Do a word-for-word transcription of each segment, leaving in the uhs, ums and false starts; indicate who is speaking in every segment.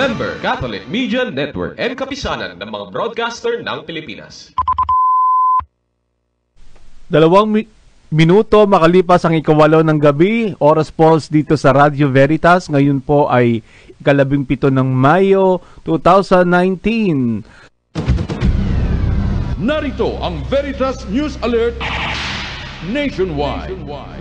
Speaker 1: Member, Catholic Media Network and kapisanan ng mga broadcaster ng Pilipinas.
Speaker 2: Dalawang mi- minuto makalipas ang ikawalo ng gabi, oras po dito sa Radio Veritas. Ngayon po ay ikalabing pito ng Mayo twenty nineteen.
Speaker 3: Narito ang Veritas News Alert Nationwide.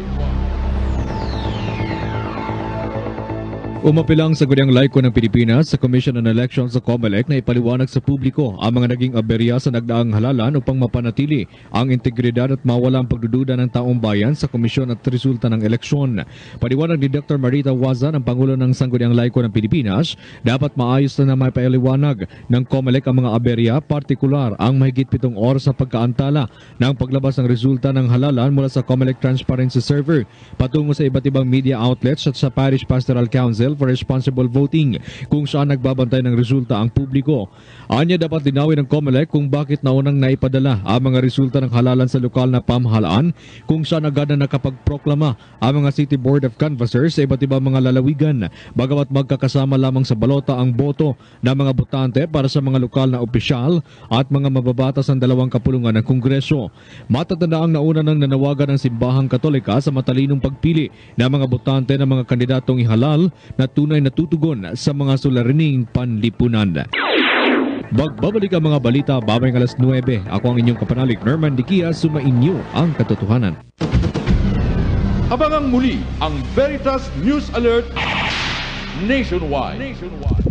Speaker 4: Umapilang sa Guriang Laiko ng Pilipinas sa Commission on Elections sa COMELEC na ipaliwanag sa publiko ang mga naging aberya sa nagdaang halalan upang mapanatili ang integridad at mawala ang pagdududa ng taong bayan sa komisyon at resulta ng eleksyon. Paliwanag ni Doctor Marita Waza, ng Pangulo ng Sangguniang Laiko ng Pilipinas, dapat maayos na na may pailiwanag ng COMELEC ang mga aberya, partikular ang mahigit pitong oras sa pagkaantala ng paglabas ng resulta ng halalan mula sa COMELEC Transparency Server patungo sa iba't ibang media outlets at sa Parish Pastoral Council for Responsible Voting kung saan nagbabantay ng resulta ang publiko. Anya, dapat linawin ng COMELEC kung bakit naunang naipadala ang mga resulta ng halalan sa lokal na pamahalaan, kung saan agad na nakapagproklama ang mga City Board of Canvassers sa iba't ibang mga lalawigan, bagamat magkakasama lamang sa balota ang boto ng mga botante para sa mga lokal na opisyal at mga mababatas ng dalawang kapulungan ng Kongreso. Matatanda ang nauna ng nanawagan ng Simbahang Katolika sa matalinong pagpili ng mga botante ng mga kandidatong ihalal na tunay na tutugon sa mga sularining panlipunan. Magbabalik ang mga balita babayang alas nuwebe. Ako ang inyong kapanalig, Norman Dikia, sumainyo ang katotohanan.
Speaker 3: Abangang muli ang Veritas News Alert Nationwide. Nationwide.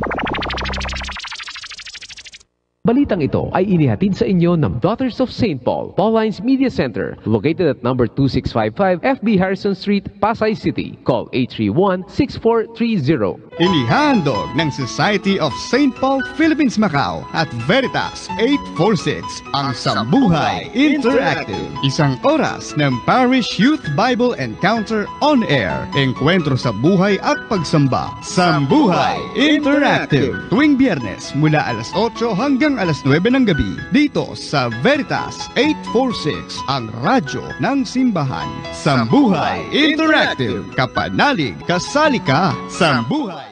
Speaker 5: Balitang ito ay inihatid sa inyo ng Daughters of Saint Paul, Paulines Media Center, located at number two six five five F B Harrison Street, Pasay City. Call eight three one, six four three zero.
Speaker 6: Inihandog ng Society of Saint Paul Philippines Macau at Veritas eight forty-six ang Sambuhay Interactive. Isang oras ng Parish Youth Bible Encounter on Air. Enkwentro sa buhay at pagsamba. Sambuhay Interactive. Tuwing Biyernes mula alas otso hanggang alas nuwebe ng gabi dito sa Veritas eight forty-six, ang radyo ng simbahan. Sambuhay Interactive. Kapanalig, kasali ka. Sambuhay.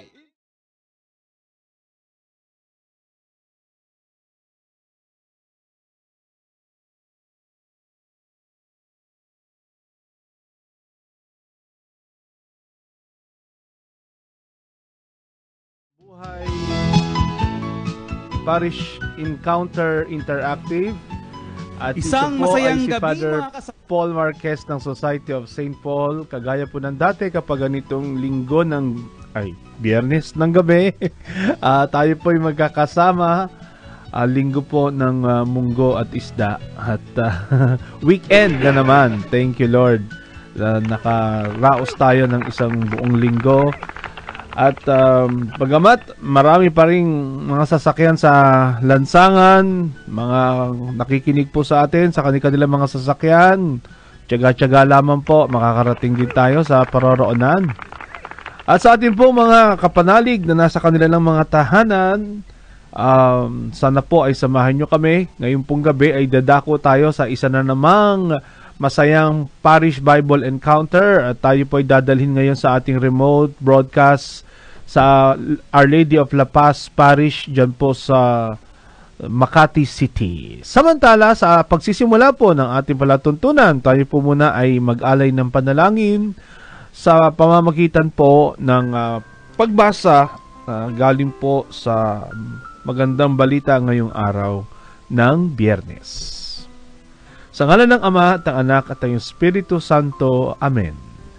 Speaker 2: Buhay Parish Encounter Interactive at
Speaker 7: isang
Speaker 2: ito po
Speaker 7: masayang
Speaker 2: ay si
Speaker 7: gabi,
Speaker 2: Father
Speaker 7: mga kas-
Speaker 2: Paul Marquez ng Society of Saint Paul. Kagaya po ng dati kapag ganitong linggo ng ay Biyernes ng gabi uh, tayo po ay magkakasama, uh, linggo po ng uh, munggo at isda at uh, weekend na naman. Thank you Lord, uh, nakaraos tayo ng isang buong linggo. At um, bagamat marami pa rin mga sasakyan sa lansangan, mga nakikinig po sa atin sa kanilang mga sasakyan, tiyaga-tiyaga lamang po, makakarating din tayo sa paroroonan. At sa atin po mga kapanalig na nasa kanilang mga tahanan, um, sana po ay samahan nyo kami. Ngayong pong gabi ay dadako tayo sa isa na namang masayang Parish Bible Encounter at tayo po ay dadalhin ngayon sa ating remote broadcast sa Our Lady of La Paz Parish dyan po sa Makati City. Samantala, sa pagsisimula po ng ating palatuntunan, tayo po muna ay mag-alay ng panalangin sa pamamagitan po ng uh, pagbasa uh, galing po sa magandang balita ngayong araw ng Biyernes. Sa ngalan ng Ama at ng Anak at ng Espiritu Santo. Amen.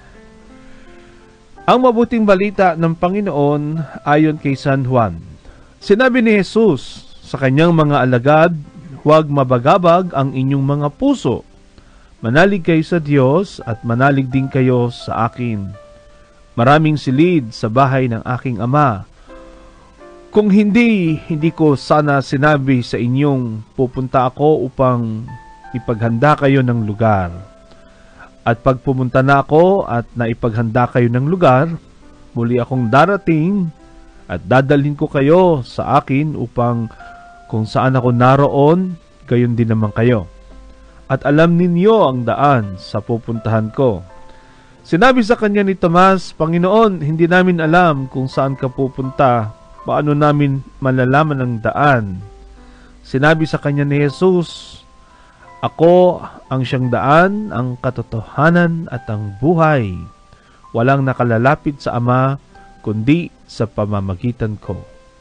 Speaker 2: Ang mabuting balita ng Panginoon ayon kay San Juan. Sinabi ni Jesus sa kanyang mga alagad, huwag mabagabag ang inyong mga puso. Manalig kayo sa Diyos at manalig din kayo sa akin. Maraming silid sa bahay ng aking Ama. Kung hindi, hindi ko sana sinabi sa inyong pupunta ako upang ipaghanda kayo ng lugar. At pag pumunta na ako at naipaghanda kayo ng lugar, muli akong darating at dadalhin ko kayo sa akin upang kung saan ako naroon, gayon din naman kayo. At alam ninyo ang daan sa pupuntahan ko. Sinabi sa kanya ni Tomas, Panginoon, hindi namin alam kung saan ka pupunta. paano namin malalaman ang daan? Sinabi sa kanya ni Jesus, "Ako ang siyang daan, ang katotohanan at ang buhay. Walang nakalalapit sa Ama kundi sa pamamagitan ko."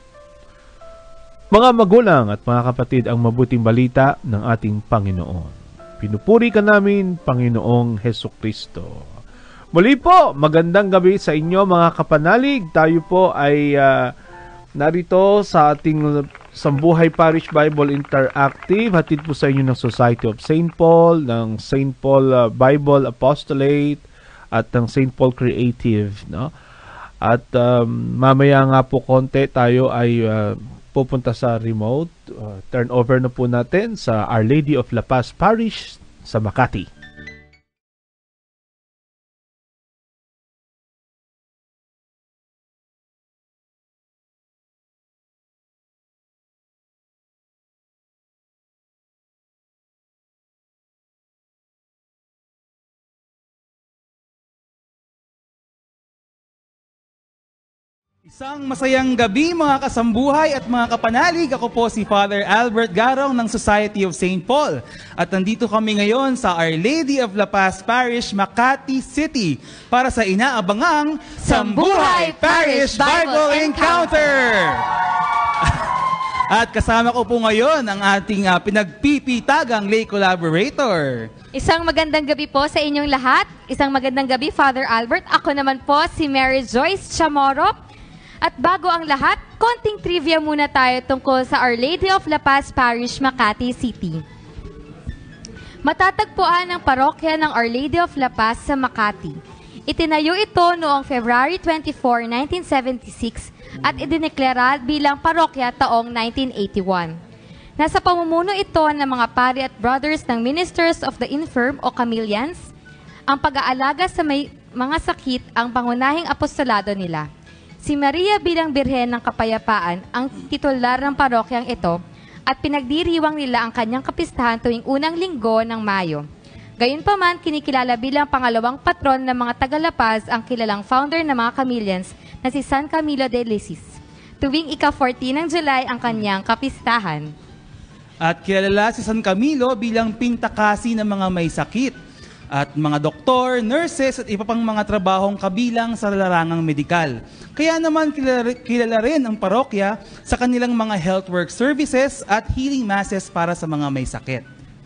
Speaker 2: Mga magulang at mga kapatid, ang mabuting balita ng ating Panginoon. Pinupuri ka namin, Panginoong Hesukristo. Muli po, magandang gabi sa inyo mga kapanalig. Tayo po ay uh, narito sa ating Sambuhay Parish Bible Interactive. Hatid po sa inyo ng Society of Saint Paul, ng Saint Paul uh, Bible Apostolate, at ng Saint Paul Creative. No? At um, mamaya nga po konti tayo ay uh, pupunta sa remote. Uh, turn over na po natin sa Our Lady of La Paz Parish sa Makati.
Speaker 7: Isang masayang gabi mga kasambuhay at mga kapanalig. Ako po si Father Albert Garong ng Society of Saint Paul. At nandito kami ngayon sa Our Lady of La Paz Parish, Makati City para sa inaabangang Sambuhay Parish Bible Encounter! At kasama ko po ngayon ang ating uh, pinagpipitagang lay collaborator.
Speaker 8: Isang magandang gabi po sa inyong lahat. Isang magandang gabi, Father Albert. Ako naman po si Mary Joyce Chamorro. At bago ang lahat, konting trivia muna tayo tungkol sa Our Lady of La Paz Parish, Makati City. Matatagpuan ang parokya ng Our Lady of La Paz sa Makati. Itinayo ito noong February twenty-fourth, nineteen seventy-six at idineklara bilang parokya taong nineteen eighty-one. Nasa pamumuno ito ng mga pari at brothers ng Ministers of the Infirm o Camilians. Ang pag-aalaga sa may mga sakit ang pangunahing apostolado nila. Si Maria bilang Birhen ng Kapayapaan ang titular ng parokyang ito at pinagdiriwang nila ang kanyang kapistahan tuwing unang linggo ng Mayo. Gayunpaman, kinikilala bilang pangalawang patron ng mga taga-La Paz ang kilalang founder ng mga Camilians na si San Camilo de Lisis. Tuwing ika-fourteen ng July ang kanyang kapistahan.
Speaker 7: At kilala si San Camilo bilang pintakasi ng mga may sakit at mga doktor, nurses at iba pang mga trabahong kabilang sa larangang medikal. Kaya naman kilala, kilala rin ang parokya sa kanilang mga health work services at healing masses para sa mga may sakit.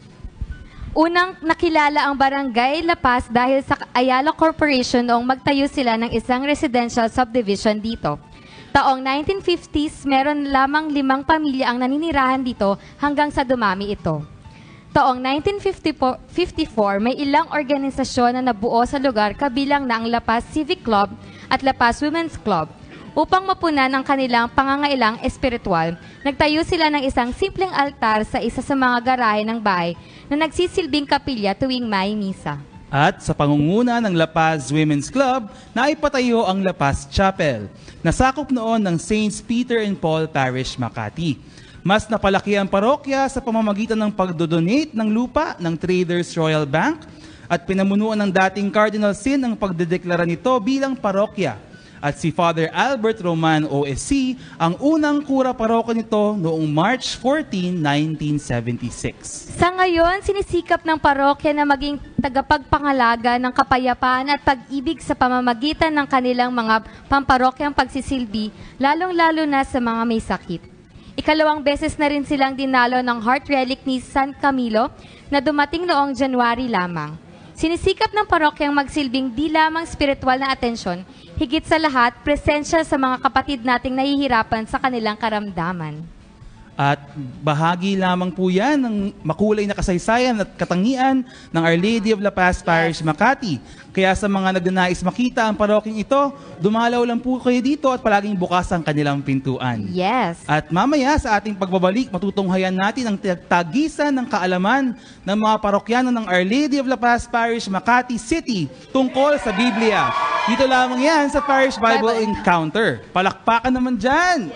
Speaker 8: Unang nakilala ang Barangay La Paz dahil sa Ayala Corporation noong magtayo sila ng isang residential subdivision dito. Taong nineteen fifties, meron lamang limang pamilya ang naninirahan dito hanggang sa dumami ito. Taong nineteen fifty-four, may ilang organisasyon na nabuo sa lugar kabilang na ang La Paz Civic Club at La Paz Women's Club. Upang mapunan ang kanilang pangangailang espiritual, nagtayo sila ng isang simpleng altar sa isa sa mga garahe ng bahay na nagsisilbing kapilya tuwing may misa.
Speaker 7: At sa pangunguna ng La Paz Women's Club, naipatayo ang La Paz Chapel, na sakop noon ng Saints Peter and Paul Parish, Makati. Mas napalaki ang parokya sa pamamagitan ng pagdodonate ng lupa ng Traders Royal Bank at pinamunuan ng dating Cardinal Sin ang pagdedeklara nito bilang parokya. At si Father Albert Roman O S C ang unang kura parokya nito noong March fourteenth, nineteen seventy-six.
Speaker 8: Sa ngayon, sinisikap ng parokya na maging tagapagpangalaga ng kapayapaan at pag-ibig sa pamamagitan ng kanilang mga pamparokyang pagsisilbi, lalong-lalo na sa mga may sakit. Ikalawang beses na rin silang dinalo ng heart relic ni San Camilo na dumating noong January lamang. Sinisikap ng parokyang magsilbing di lamang spiritual na atensyon, higit sa lahat, presensya sa mga kapatid nating nahihirapan sa kanilang karamdaman.
Speaker 7: At bahagi lamang po yan ng makulay na kasaysayan at katangian ng Our Lady of La Paz Parish, Makati. Kaya sa mga nagnanais makita ang parokyang ito, dumalaw lang po kayo dito at palaging bukas ang kanilang pintuan.
Speaker 8: Yes.
Speaker 7: At mamaya sa ating pagbabalik, matutunghayan natin ang tagisan ng kaalaman ng mga parokyano ng Our Lady of La Paz Parish, Makati City tungkol sa Biblia. Dito lamang yan sa Parish Bible, Bible Encounter. Palakpakan naman dyan!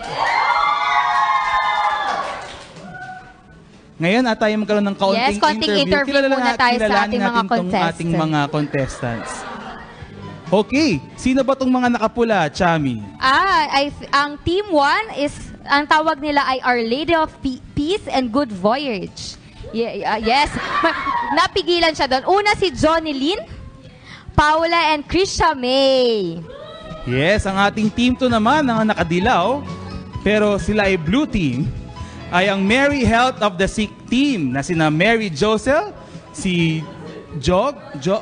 Speaker 7: Ngayon at tayo magkaroon ng kaunting
Speaker 8: yes, konting
Speaker 7: interview.
Speaker 8: interview
Speaker 7: Kilala
Speaker 8: muna tayo sa ating mga
Speaker 7: natin
Speaker 8: contestants.
Speaker 7: ating mga contestants. Okay, sino ba tong mga nakapula, Chami?
Speaker 8: Ah, ay, ang Team one is, ang tawag nila ay Our Lady of Pe- Peace and Good Voyage. Ye- uh, yes, Ma- napigilan siya doon. Una si Johnny Lynn, Paula and Krisha May.
Speaker 7: Yes, ang ating Team two naman, ang nakadilaw, pero sila ay Blue Team, ay ang Mary Health of the Sick Team na sina Mary Josel, si Jog, Jo,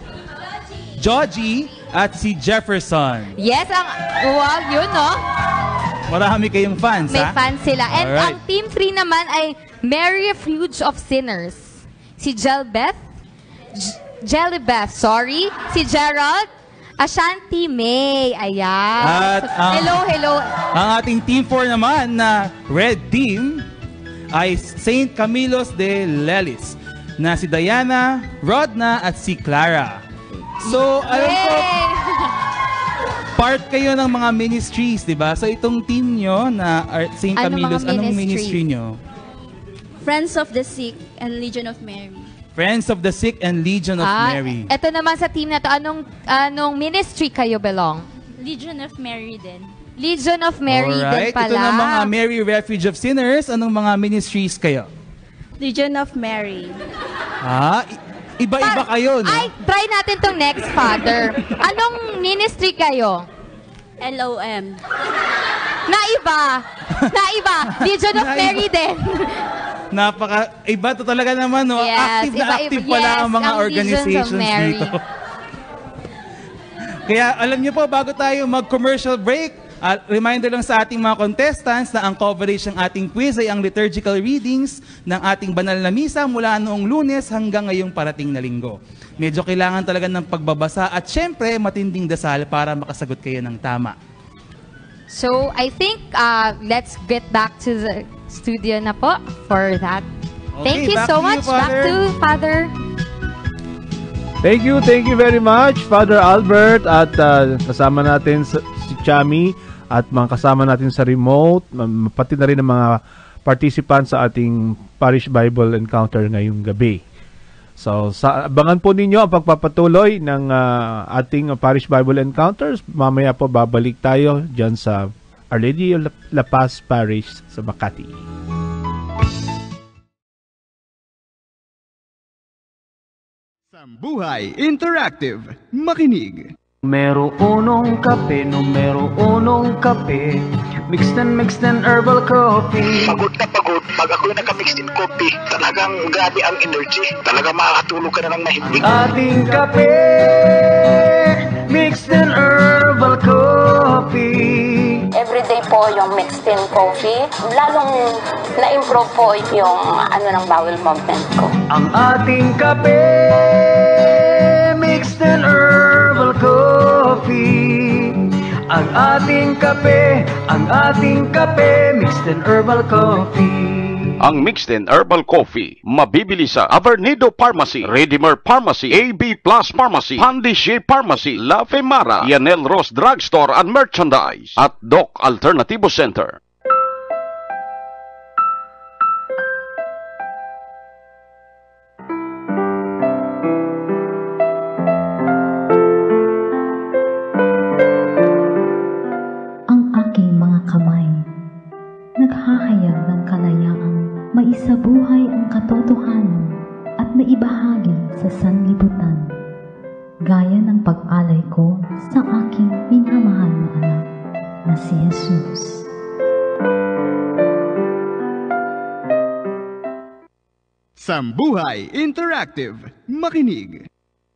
Speaker 7: Joji, at si Jefferson.
Speaker 8: Yes, ang, wow, yun, no?
Speaker 7: Marami kayong fans,
Speaker 8: May
Speaker 7: ha?
Speaker 8: fans sila. And
Speaker 7: Alright.
Speaker 8: ang Team three naman ay Mary Refuge of Sinners. Si Jelbeth, J- Jelibeth, sorry. Si Gerald, Ashanti May. Ayan.
Speaker 7: At ang-
Speaker 8: hello, hello.
Speaker 7: Ang ating Team four naman na Red Team ay Saint Camilos de Lelis na si Diana, Rodna, at si Clara. So, alam ko,
Speaker 8: Yay!
Speaker 7: part kayo ng mga ministries, di ba? So, itong team nyo na Ar- Saint
Speaker 8: Ano
Speaker 7: Camilos,
Speaker 8: mga
Speaker 7: anong
Speaker 8: ministry?
Speaker 7: ministry nyo?
Speaker 9: Friends of the Sick and Legion of Mary.
Speaker 7: Friends of the Sick and Legion of
Speaker 8: Ah,
Speaker 7: Mary.
Speaker 8: Eto naman sa team na to, anong, anong ministry kayo belong?
Speaker 9: Legion of Mary din.
Speaker 8: Legion of Mary
Speaker 7: Alright,
Speaker 8: din pala.
Speaker 7: ito na mga Mary Refuge of Sinners. Anong mga ministries kayo?
Speaker 9: Legion of Mary.
Speaker 7: Ah, i- iba-iba
Speaker 8: Par-
Speaker 7: kayo, no?
Speaker 8: Ay, try natin tong next, Father. Anong ministry kayo?
Speaker 9: L O M.
Speaker 8: Naiba. Naiba. Legion of
Speaker 7: Naiba.
Speaker 8: Mary din.
Speaker 7: Napaka, iba to talaga naman, no?
Speaker 8: Yes,
Speaker 7: active na
Speaker 8: iba-iba-
Speaker 7: active pala
Speaker 8: yes,
Speaker 7: ang mga
Speaker 8: ang Legions of
Speaker 7: organizations
Speaker 8: Mary.
Speaker 7: dito. Kaya alam niyo po, bago tayo mag-commercial break, uh, reminder lang sa ating mga contestants na ang coverage ng ating quiz ay ang liturgical readings ng ating banal na misa mula noong Lunes hanggang ngayong parating na linggo. Medyo kailangan talaga ng pagbabasa at syempre matinding dasal para makasagot kayo ng tama.
Speaker 8: So, I think uh, let's get back to the studio na po for that. Thank
Speaker 7: Okay,
Speaker 8: you
Speaker 7: back
Speaker 8: so
Speaker 7: to you,
Speaker 8: much. Back
Speaker 7: Father.
Speaker 8: to Father.
Speaker 2: Thank you, thank you very much, Father Albert, at uh, kasama natin sa, si Chami at mga kasama natin sa remote, um, pati na rin ang mga participants sa ating Parish Bible Encounter ngayong gabi. So, sa, abangan po ninyo ang pagpapatuloy ng uh, ating uh, Parish Bible Encounters. Mamaya po babalik tayo dyan sa Our Lady of La Paz Parish sa Makati.
Speaker 6: Sambuhay Interactive. Makinig.
Speaker 10: Numero unong kape, numero unong kape, mixed and mixed and herbal coffee.
Speaker 11: Pagod na pagod, pag ako'y naka-mixed in coffee, talagang grabe ang energy. Talagang makakatulog ka na ng mahimbing.
Speaker 10: Ating kape, mixed and herbal coffee.
Speaker 12: Everyday po yung mixed in coffee. Lalong na-improve po yung ano ng bowel movement ko.
Speaker 10: Ang ating kape, mixed and herbal coffee. Ang ating kape, ang ating kape, mixed and herbal coffee.
Speaker 13: Ang Mixed and Herbal Coffee, mabibili sa Avernido Pharmacy, Redimer Pharmacy, A B Plus Pharmacy, Pandishe Pharmacy, La Femara, Yanel Ross Drugstore and Merchandise, at Doc Alternativo Center.
Speaker 14: Ang aking mga kamay, naghahayag ng kalayaang maisabuhay ang katotohanan at maibahagi sa sanlibutan, gaya ng pag-alay ko sa aking minamahal na anak na si Jesus.
Speaker 6: Sambuhay Interactive. Makinig.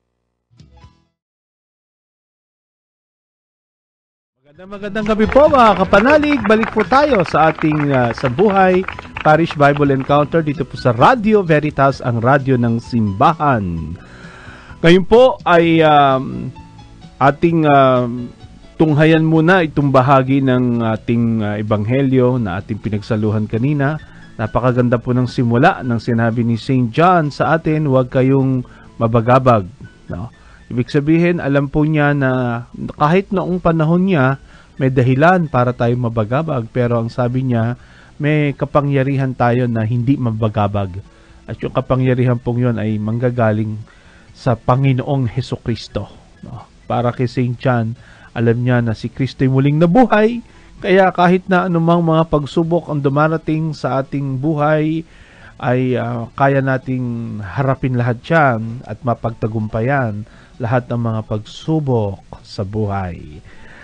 Speaker 2: Magandang magandang gabi po mga kapanalig. Balik po tayo sa ating uh, Sambuhay Parish Bible Encounter dito po sa Radio Veritas, ang radyo ng simbahan. Ngayon po ay um, ating um, tunghayan muna itong bahagi ng ating uh, ebanghelyo na ating pinagsaluhan kanina. Napakaganda po ng simula ng sinabi ni Saint John sa atin, huwag kayong mabagabag. No? Ibig sabihin, alam po niya na kahit noong panahon niya, may dahilan para tayo mabagabag. Pero ang sabi niya, may kapangyarihan tayo na hindi mabagabag. At yung kapangyarihan pong yun ay manggagaling sa Panginoong Hesukristo. No? para kay Saint John, alam niya na si Kristo'y muling nabuhay. Kaya kahit na anumang mga pagsubok ang dumarating sa ating buhay, ay uh, kaya nating harapin lahat yan at mapagtagumpayan lahat ng mga pagsubok sa buhay.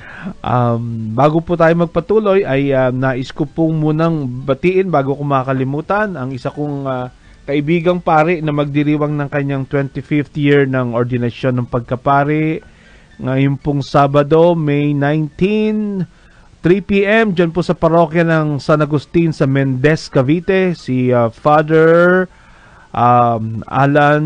Speaker 2: Um, bago po tayo magpatuloy ay uh, nais ko pong munang batiin bago ko makalimutan ang isa kong uh, kaibigang pari na magdiriwang ng kanyang twenty-fifth year ng ordinasyon ng pagkapari ngayon pong Sabado, May nineteenth, three p m dyan po sa parokya ng San Agustin sa Mendez, Cavite, si uh, Father um, Alan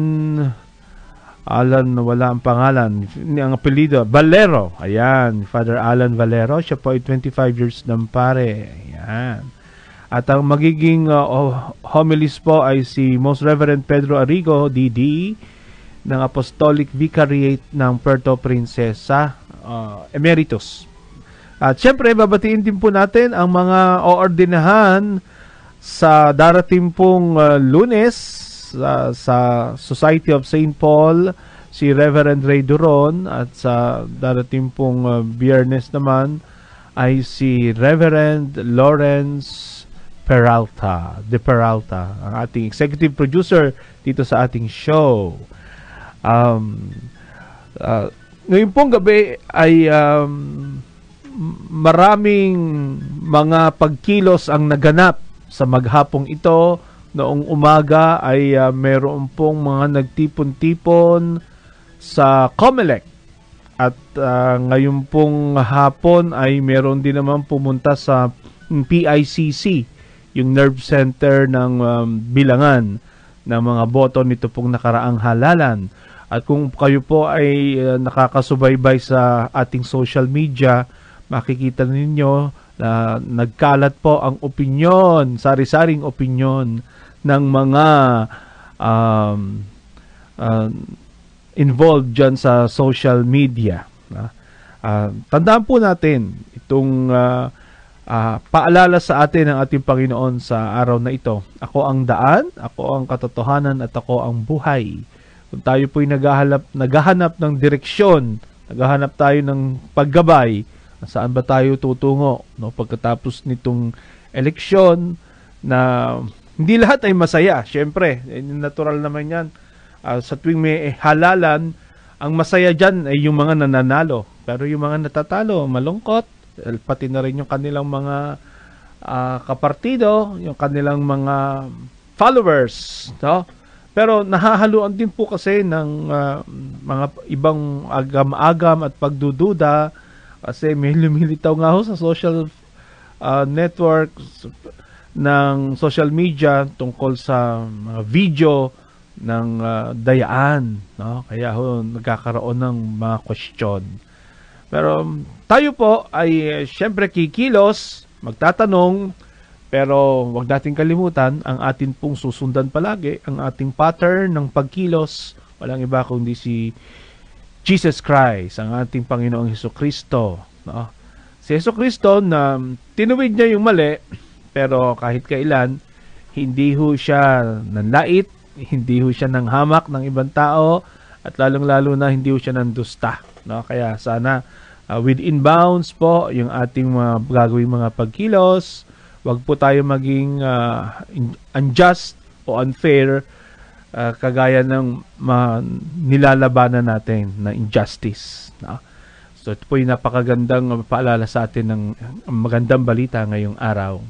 Speaker 2: Alan, wala ang pangalan. Ang apelido, Valero. Ayan, Father Alan Valero. Siya po ay twenty-five years ng pare. Ayan. At ang magiging uh, homilies po ay si Most Reverend Pedro Arrigo, D D, ng Apostolic Vicariate ng Puerto Princesa, uh, Emeritus. At syempre, babatiin din po natin ang mga oordinahan sa darating pong uh, Lunes, Sa, sa Society of Saint Paul, si Reverend Ray Duron, at sa darating pong uh, Biyernes naman ay si Reverend Lawrence Peralta, de Peralta, ang ating executive producer dito sa ating show. Um, uh, ngayon pong gabi ay um, maraming mga pagkilos ang naganap sa maghapong ito. Noong umaga ay uh, meron pong mga nagtipon-tipon sa COMELEC. At uh, ngayon pong hapon ay meron din naman pumunta sa P I C C, yung nerve center ng um, Bilangan, ng mga boto nito pong nakaraang halalan. At kung kayo po ay uh, nakakasubaybay sa ating social media, makikita ninyo na uh, nagkalat po ang opinyon, sari-saring opinyon ng mga um, uh, involved dyan sa social media. Uh, tandaan po natin itong uh, uh, paalala sa atin ng ating Panginoon sa araw na ito. Ako ang daan, ako ang katotohanan, at ako ang buhay. Kung tayo po'y naghahanap, naghahanap ng direksyon, naghahanap tayo ng paggabay, saan ba tayo tutungo? No? Pagkatapos nitong eleksyon na hindi lahat ay masaya. Siyempre, natural naman yan. Uh, sa tuwing may halalan, ang masaya dyan ay yung mga nananalo. Pero yung mga natatalo, malungkot. Pati na rin yung kanilang mga uh, kapartido, yung kanilang mga followers. No? Pero nahahaluan din po kasi ng uh, mga ibang agam-agam at pagdududa. Kasi may lumilitaw nga ho sa social uh, networks ng social media tungkol sa mga video ng uh, dayaan, no? Kaya ho nagkakaroon ng mga question. Pero um, tayo po ay uh, syempre kikilos, magtatanong, pero wag nating kalimutan ang atin pong susundan palagi, ang ating pattern ng pagkilos. Walang iba kundi si Jesus Christ, ang ating Panginoong Hesukristo, no? Si Hesukristo na tinuwid niya yung mali, pero kahit kailan, hindi ho siya nanlait, hindi ho siya nang hamak ng ibang tao, at lalong-lalo na hindi ho siya nang dusta. No? Kaya sana uh, within bounds po yung ating mga gagawing mga pagkilos. Huwag po tayo maging uh, unjust o unfair uh, kagaya ng uh, nilalabanan natin na injustice. No? So ito po yung napakagandang paalala sa atin ng magandang balita ngayong araw.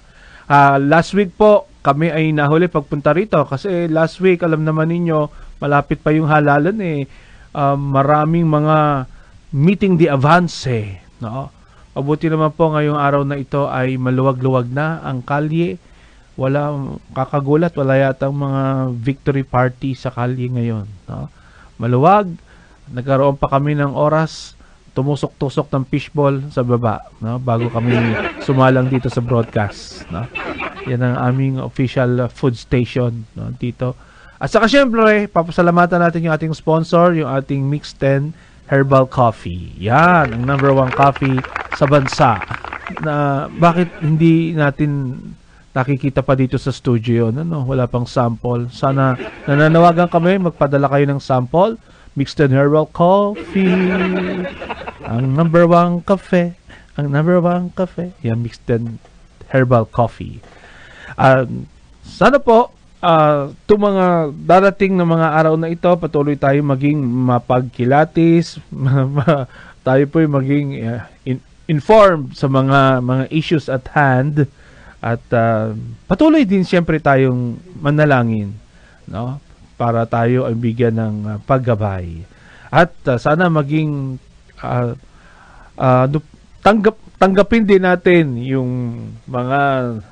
Speaker 2: Uh, last week po, kami ay nahuli pagpunta rito kasi last week, alam naman ninyo, malapit pa yung halalan eh. Uh, maraming mga meeting de avance. No? Mabuti naman po ngayong araw na ito ay maluwag-luwag na ang kalye. Wala, kakagulat, wala yatang mga victory party sa kalye ngayon. No? Maluwag, nagkaroon pa kami ng oras, tumusok-tusok ng fishball sa baba, no? Bago kami sumalang dito sa broadcast, no? Yan ang aming official food station, no? Dito. At saka syempre, papasalamatan natin yung ating sponsor, yung ating Mix ten Herbal Coffee. Yan, ang number one coffee sa bansa. Na bakit hindi natin nakikita pa dito sa studio? Ano? Wala pang sample. Sana nananawagan kami, magpadala kayo ng sample Mixed and Herbal Coffee. Ang number one cafe. Ang number one cafe. Yan, Mixed and Herbal Coffee. Uh, sana po, uh, itong mga darating na mga araw na ito, patuloy tayo maging mapagkilatis, tayo po maging uh, in, informed sa mga mga issues at hand, at uh, patuloy din siyempre tayong manalangin, no? Para tayo ay bigyan ng uh, paggabay. At uh, sana maging uh, uh, tanggap, tanggapin din natin yung mga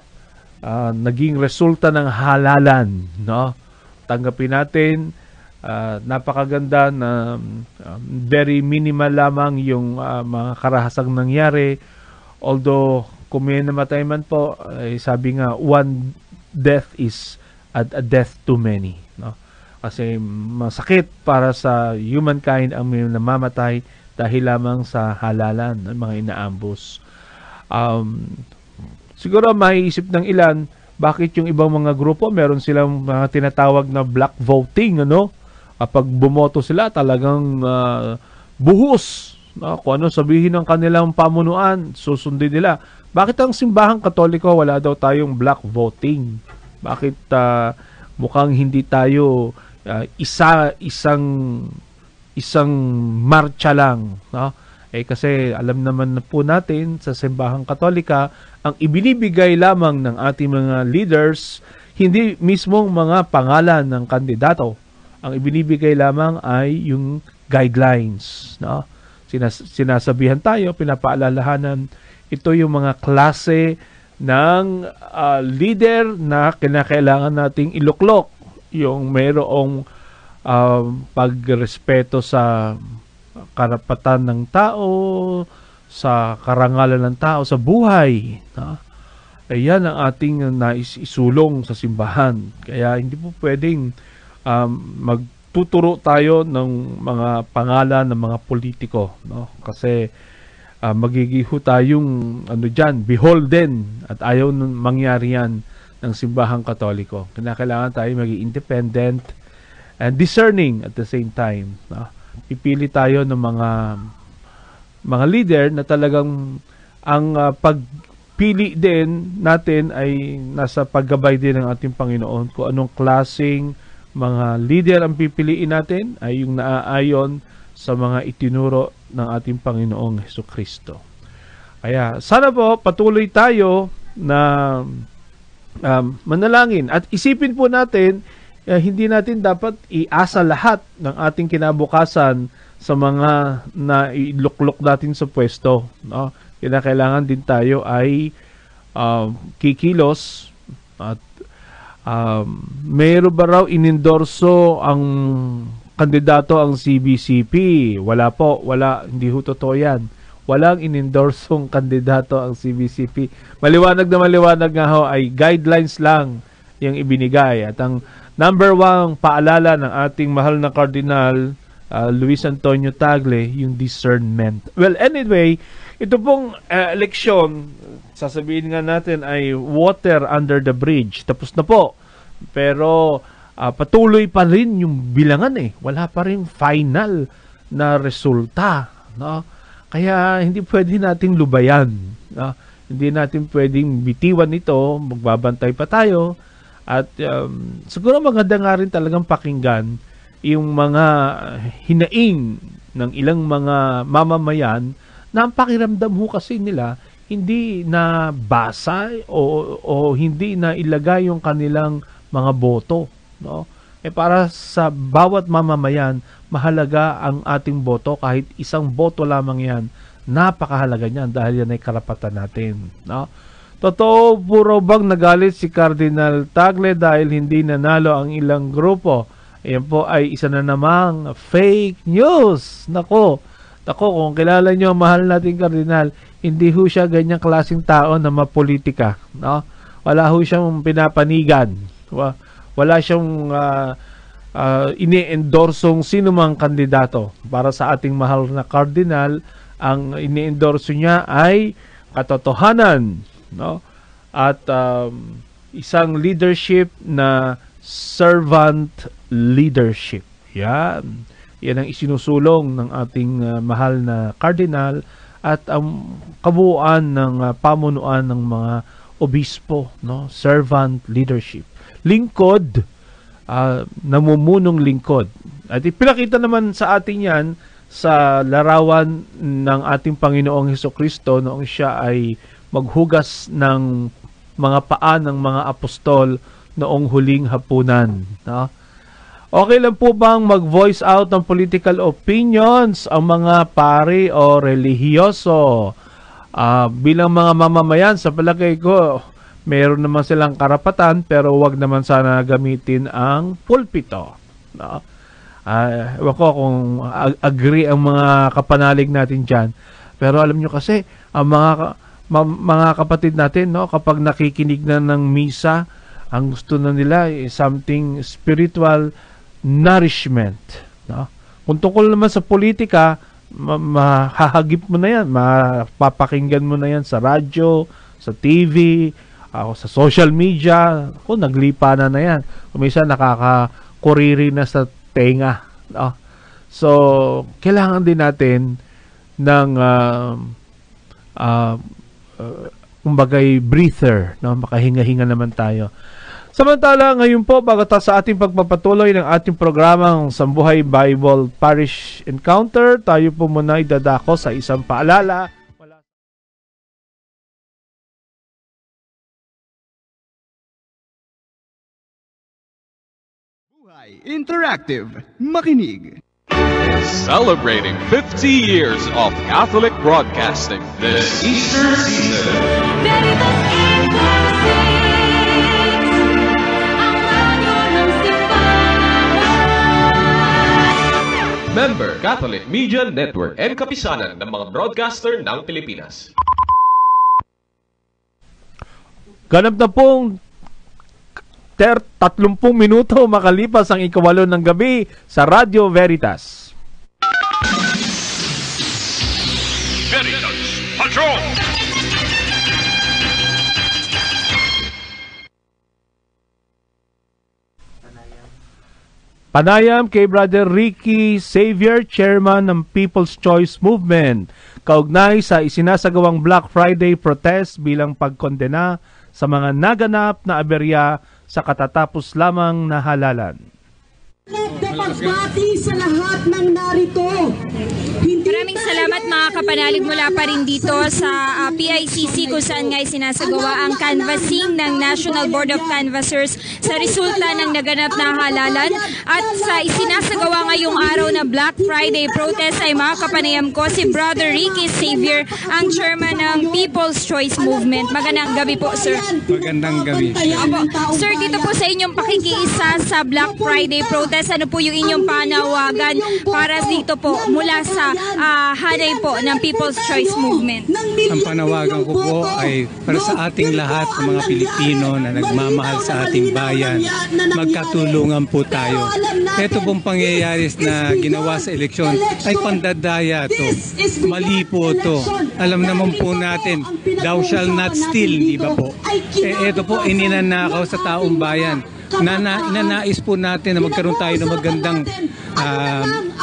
Speaker 2: uh, naging resulta ng halalan, no? Tanggapin natin, uh, napakaganda na um, very minimal lamang yung uh, mga karahasang nangyari. Although kung may namatay man po, eh, sabi nga, one death is a, a death too many, no? Kasi masakit para sa humankind ang may namamatay dahil lamang sa halalan ng mga inaambos. Um, siguro maiisip ng ilan, bakit yung ibang mga grupo meron silang mga tinatawag na black voting, ano? Kapag bumoto sila, talagang uh, buhos, no? Kung ano sabihin ng kanilang pamunuan, susundin nila. Bakit ang simbahang Katoliko wala daw tayong black voting? Bakit uh, mukhang hindi tayo uh, isa isang isang marcha lang, no? Eh kasi alam naman na po natin sa simbahang Katolika, ang ibinibigay lamang ng ating mga leaders hindi mismong mga pangalan ng kandidato. Ang ibinibigay lamang ay yung guidelines, no? Sinas- sinasabihan tayo, pinapaalalahanan, ito yung mga klase ng uh, leader na kinakailangan nating iluklok. Yung mayroong uh, pagrespeto sa karapatan ng tao, sa karangalan ng tao, sa buhay. No? Ayan ang ating nais isulong sa simbahan. Kaya hindi po pwedeng um, magtuturo tayo ng mga pangalan ng mga politiko. No? Kasi Uh, magigiho tayong ano dyan, beholden, at ayaw nang mangyari yan ng simbahang Katoliko. Kailangan tayo maging independent and discerning at the same time. No? Pipili tayo ng mga mga leader na talagang ang uh, pagpili din natin ay nasa paggabay din ng ating Panginoon. Kung anong klaseng mga leader ang pipiliin natin ay yung naaayon sa mga itinuro ng ating Panginoong Hesukristo. Kaya sana po patuloy tayo na um, manalangin at isipin po natin, uh, hindi natin dapat iasa lahat ng ating kinabukasan sa mga nailuklok natin sa pwesto, no? Kailangan din tayo ay uh, kikilos at um, mayroon ba raw inendorso ang kandidato ang C B C P? Wala po, wala, hindi ho totoo yan. Walang inindorsong kandidato ang C B C P. Maliwanag na maliwanag nga ho ay guidelines lang yung ibinigay. At ang number one paalala ng ating mahal na Cardinal uh, Luis Antonio Tagle, yung discernment. Well, anyway, ito pong uh, eleksyon, sasabihin nga natin ay water under the bridge. Tapos na po. Pero Uh, patuloy pa rin yung bilangan eh. Wala pa rin final na resulta, no? Kaya hindi pwede nating lubayan, no? Hindi natin pwedeng bitiwan ito, magbabantay pa tayo. At um, siguro maganda nga rin talagang pakinggan yung mga hinaing ng ilang mga mamamayan na ang pakiramdam ho kasi nila hindi na basa o, o hindi na ilagay yung kanilang mga boto, no? Eh para sa bawat mamamayan, mahalaga ang ating boto. Kahit isang boto lamang yan, napakahalaga niyan dahil yan ay karapatan natin, no? Totoo puro bang nagalit si Cardinal Tagle dahil hindi nanalo ang ilang grupo? Ayan po ay isa na namang fake news. Nako, nako, kung kilala nyo ang mahal nating Cardinal, hindi ho siya ganyang klaseng tao na mapolitika, no? Wala ho siyang pinapanigan. Wala siyang uh, uh, ini-endorsong sino mang kandidato. Para sa ating mahal na Cardinal, ang ini-endorso niya ay katotohanan, no? At um, isang leadership na servant leadership. Yan. Yan ang isinusulong ng ating uh, mahal na Cardinal at ang kabuuan ng uh, pamunuan ng mga obispo, no? Servant leadership. Lingkod, uh, namumunong lingkod. At ipinakita naman sa atin yan sa larawan ng ating Panginoong Hesukristo noong siya ay maghugas ng mga paa ng mga apostol noong huling hapunan. No? Okay lang po bang mag-voice out ng political opinions ang mga pari o relihiyoso? Uh, bilang mga mamamayan, sa palagay ko, meron naman silang karapatan pero wag naman sana gamitin ang pulpito. No? Uh, ewan ko kung ag- agree ang mga kapanalig natin dyan. Pero alam nyo kasi, ang mga, ma- mga kapatid natin, no, kapag nakikinig na ng misa, ang gusto na nila is something spiritual nourishment. No? Kung tungkol naman sa politika, ma- mahahagip mo na yan, mapapakinggan mo na yan sa radyo, sa T V, uh, sa social media, kung naglipa na na yan. Kumisa nakakakuriri na sa tenga. No? So, kailangan din natin ng uh, uh, uh, kumbagay breather, no? Makahinga-hinga naman tayo. Samantala, ngayon po, bago tayo sa ating pagpapatuloy ng ating programang Sambuhay Bible Parish Encounter, tayo po muna idadako sa isang paalala.
Speaker 6: Buhay Interactive. Makinig.
Speaker 1: Celebrating fifty years of Catholic broadcasting this Easter season. Member Catholic Media Network and kapisanan ng mga broadcaster ng Pilipinas.
Speaker 2: Ganap na pong ter tatlumpung minuto makalipas ang ikawalo ng gabi sa Radio Veritas.
Speaker 13: Veritas Patrol!
Speaker 2: Panayam kay Brother Ricky Xavier, Chairman ng People's Choice Movement, kaugnay sa isinasagawang Black Friday protest bilang pagkondena sa mga naganap na aberya sa katatapos lamang na halalan.
Speaker 15: Pagbati sa lahat ng narito.
Speaker 16: Maraming salamat mga kapanalig mula pa rin dito sa uh, P I C C kung saan nga sinasagawa ang canvassing ng National Board of Canvassers sa resulta ng naganap na halalan. At sa isinasagawa ngayong araw na Black Friday protest ay mga kapanayam ko si Brother Ricky Xavier, ang chairman ng People's Choice Movement. Magandang gabi po, sir.
Speaker 17: Magandang gabi.
Speaker 16: Opo. Sir, dito po sa inyong pakikiisa sa Black Friday protest, ano po yung inyong panawagan para dito po mula sa uh, hanay po ng People's Choice Movement?
Speaker 17: Ang panawagan ko po ay para sa ating lahat ng mga Pilipino na nagmamahal sa ating bayan, magkatulungan po tayo. Ito pong pangyayari na ginawa sa eleksyon ay pandadaya to. Mali po to. Alam naman po natin, thou shall not steal, di ba po? Eh, ito po ininanakaw sa taong bayan. Nana, inanais po natin na magkaroon tayo ng magandang uh,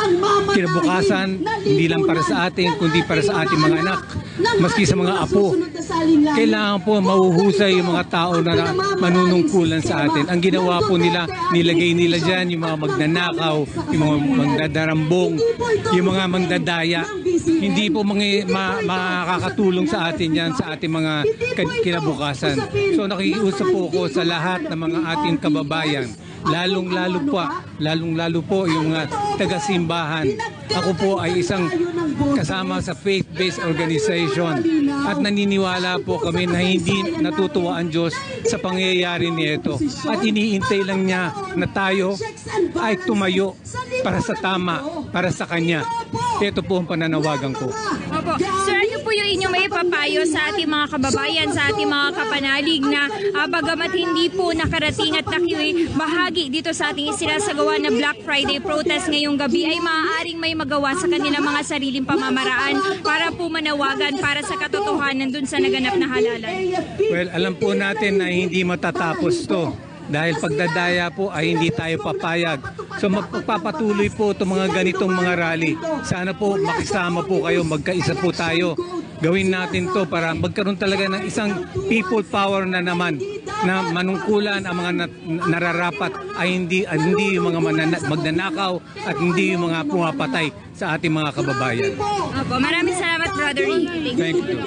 Speaker 17: kinabukasan, hindi lang para sa atin, kundi para sa ating mga anak, maski sa mga apo. Kailangan po mahuhusay yung mga tao na manunungkulan sa atin. Ang ginawa po nila, nilagay nila dyan yung mga magnanakaw, yung mga magdadarambong, yung mga magdadaya. Hindi po mga, ma, makakatulong sa atin yan, sa ating mga kinabukasan. So nakikiusap po ko sa lahat ng mga ating kababayan, lalong-lalo po, lalong-lalo po yung mga taga-simbahan. Ako po ay isang kasama sa faith-based organization at naniniwala po kami na hindi natutuwa ang Diyos sa pangyayari nito. At iniintay lang niya na tayo ay tumayo para sa tama, para sa Kanya. Ito po ang pananawagan ko.
Speaker 16: Opo. Sir, ano po yung inyong may papayo sa ating mga kababayan, sa ating mga kapanalig na uh, bagamat hindi po nakarating at nakiwi bahagi dito sa ating isinasagawa na Black Friday protest ngayong gabi ay maaaring may magawa sa kanilang mga sariling pamamaraan para po manawagan para sa katotohanan dun sa naganap na halalan?
Speaker 17: Well, alam po natin na hindi matatapos to. dahil pagdadaya po ay hindi tayo papayag. So magpapatuloy po itong mga ganitong mga rally. Sana po makisama po kayo, magkaisa po tayo. Gawin natin to para magkaroon talaga ng isang people power na naman na manungkulan ang mga na, nararapat ay hindi ay hindi yung mga manana, magnanakaw at hindi yung mga pumapatay sa ating mga kababayan.
Speaker 16: Opo, maraming salamat, Brother Ricky.
Speaker 17: Thank you.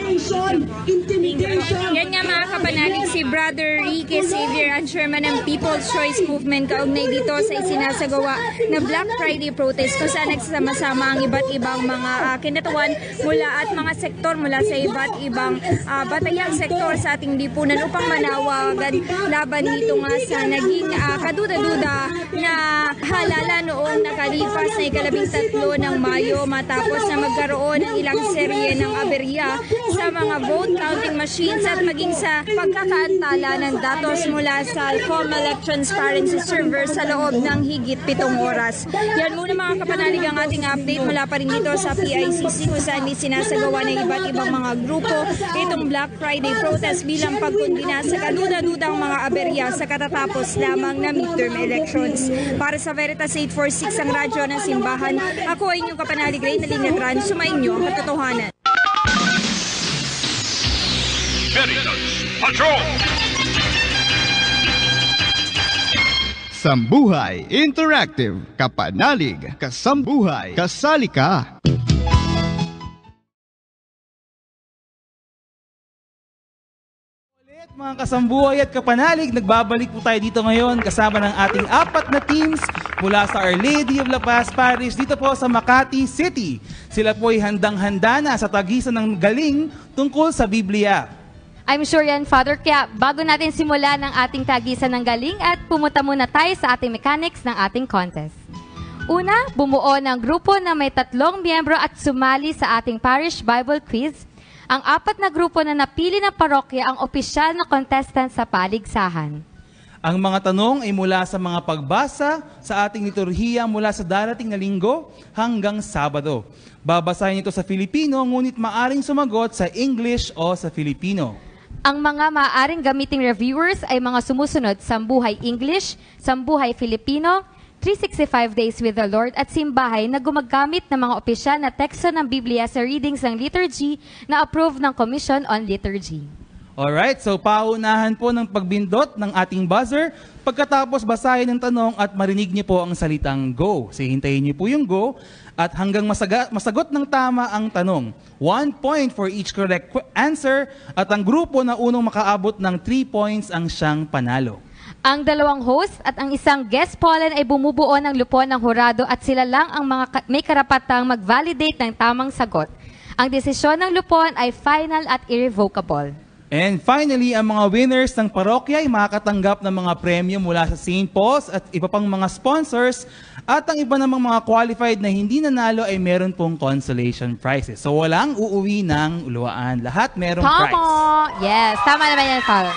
Speaker 16: Yan nga mga kapanalig, si Brother Ricky Xavier, ang chairman ng People's Choice Movement, kaugnay dito sa isinasagawa na Black Friday protest kung saan nagsama-sama ang iba't ibang mga uh, kinatawan mula at mga sektor mula sa iba't ibang uh, batayang sektor sa ating lipunan upang manawagan laban dito nga sa naging uh, kaduda-duda na halala noong nakalipas na ikalabing tatlo ng Mayo matapos na magkaroon ng ilang serye ng aberya sa mga vote counting machines at maging sa pagkakaantala ng datos mula sa COMELEC transparency server sa loob ng higit pitong oras. Yan muna mga kapanalig ang ating update mula pa rin dito sa P I C C kung saan sinasagawa ng iba't ibang mga grupo itong Black Friday protest bilang pagkundina sa kaduda-dudang mga aberya sa katatapos lamang na midterm elections. Para sa Veritas eight forty-six ang radyo ng simbahan, ako ay inyong kapanalig Ray na Lingatran, sumainyo ang katotohanan.
Speaker 13: Veritas Patrol!
Speaker 6: Sambuhay Interactive. Kapanalig. Kasambuhay. Kasali ka.
Speaker 7: Mga kasambuhay at kapanalig, nagbabalik po tayo dito ngayon kasama ng ating apat na teams mula sa Our Lady of La Paz Parish dito po sa Makati City. Sila po ay handang-handa na sa tagisan ng galing tungkol sa Biblia.
Speaker 8: I'm sure yan, Father. Kaya bago natin simulan ng ating tagisan ng galing at pumunta muna tayo sa ating mechanics ng ating contest. Una, bumuo ng grupo na may tatlong miyembro at sumali sa ating Parish Bible Quiz. Ang apat na grupo na napili ng parokya ang opisyal na contestant sa paligsahan.
Speaker 7: Ang mga tanong ay mula sa mga pagbasa sa ating liturhiya mula sa darating na linggo hanggang Sabado. Babasahin ito sa Filipino, ngunit maaring sumagot sa English o sa Filipino.
Speaker 8: Ang mga maaaring gamiting reviewers ay mga sumusunod: Sambuhay English, Sambuhay Filipino, three sixty-five Days with the Lord at Simbahay na gumagamit ng mga opisyal na teksto ng Biblia sa readings ng liturgy na approved ng Commission on Liturgy.
Speaker 7: Alright, so paunahan po ng pagbindot ng ating buzzer. Pagkatapos basahin ang tanong at marinig niyo po ang salitang go. So hintayin niyo po yung go at hanggang masaga, masagot ng tama ang tanong. One point for each correct answer at ang grupo na unang makaabot ng three points ang siyang panalo.
Speaker 8: Ang dalawang host at ang isang guest pollen ay bumubuo ng lupon ng hurado at sila lang ang mga ka- may karapatang mag-validate ng tamang sagot. Ang desisyon ng lupon ay final at irrevocable.
Speaker 7: And finally, ang mga winners ng parokya ay makakatanggap ng mga premyo mula sa Saint Paul's at iba pang mga sponsors at ang iba namang mga qualified na hindi nanalo ay meron pong consolation prizes. So walang uuwi ng uluwaan. Lahat merong
Speaker 8: Tama.
Speaker 7: prize.
Speaker 8: Yes, tama naman yan, Father.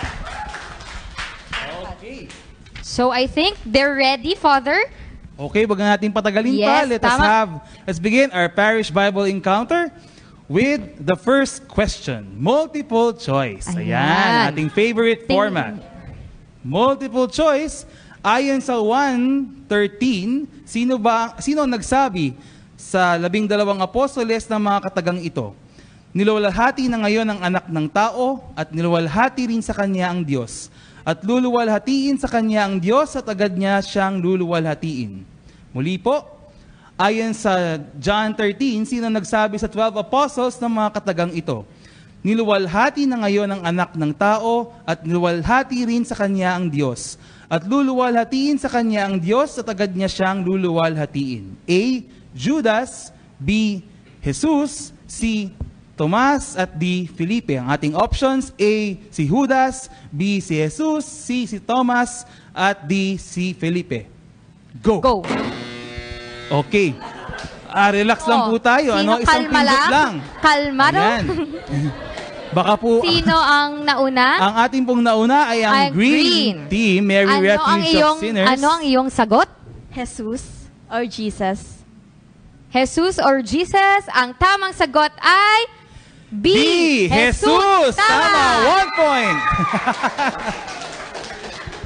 Speaker 8: So I think they're ready, Father.
Speaker 7: Okay, wag na natin patagalin
Speaker 8: Yes,
Speaker 7: pa. Let us
Speaker 8: tama.
Speaker 7: have, let's begin our Parish Bible Encounter with the first question. Multiple choice. Ayan,
Speaker 8: Ayan.
Speaker 7: ating favorite
Speaker 8: Ting-
Speaker 7: format. Multiple choice. Ayon sa one thirteen, sino ba sino ang nagsabi sa labing dalawang apostoles ng mga katagang ito? Niluwalhati na ngayon ang anak ng tao at niluwalhati rin sa kanya ang Diyos. At luluwalhatiin sa kanya ang Diyos at agad niya siyang luluwalhatiin. Muli po, ayon sa John thirteen, sino nagsabi sa twelve apostles ng mga katagang ito? Niluwalhati na ngayon ang anak ng tao at niluwalhati rin sa kanya ang Diyos. At luluwalhatiin sa kanya ang Diyos at agad niya siyang luluwalhatiin. A. Judas. B. Jesus. C. Tomas at D. Felipe. Ang ating options, A. si Judas, B. si Jesus, C. si Tomas, at D. si Felipe. Go!
Speaker 8: Go!
Speaker 7: Okay. Ah, relax lang
Speaker 8: Oh,
Speaker 7: po tayo.
Speaker 8: sino
Speaker 7: Ano? Isang
Speaker 8: kalma
Speaker 7: pindot
Speaker 8: lang?
Speaker 7: lang.
Speaker 8: Kalma daw.
Speaker 7: Ayan. Baka po,
Speaker 8: Sino ang nauna?
Speaker 7: ang ating pong nauna ay ang
Speaker 8: Ay,
Speaker 7: green,
Speaker 8: green.
Speaker 7: team, Mary
Speaker 8: ano ang
Speaker 7: Refuge
Speaker 8: iyong,
Speaker 7: of Sinners.
Speaker 8: Ano ang iyong sagot?
Speaker 9: Jesus or Jesus?
Speaker 8: Jesus or Jesus? Ang tamang sagot ay B.
Speaker 7: B. Jesus! Tama! One point!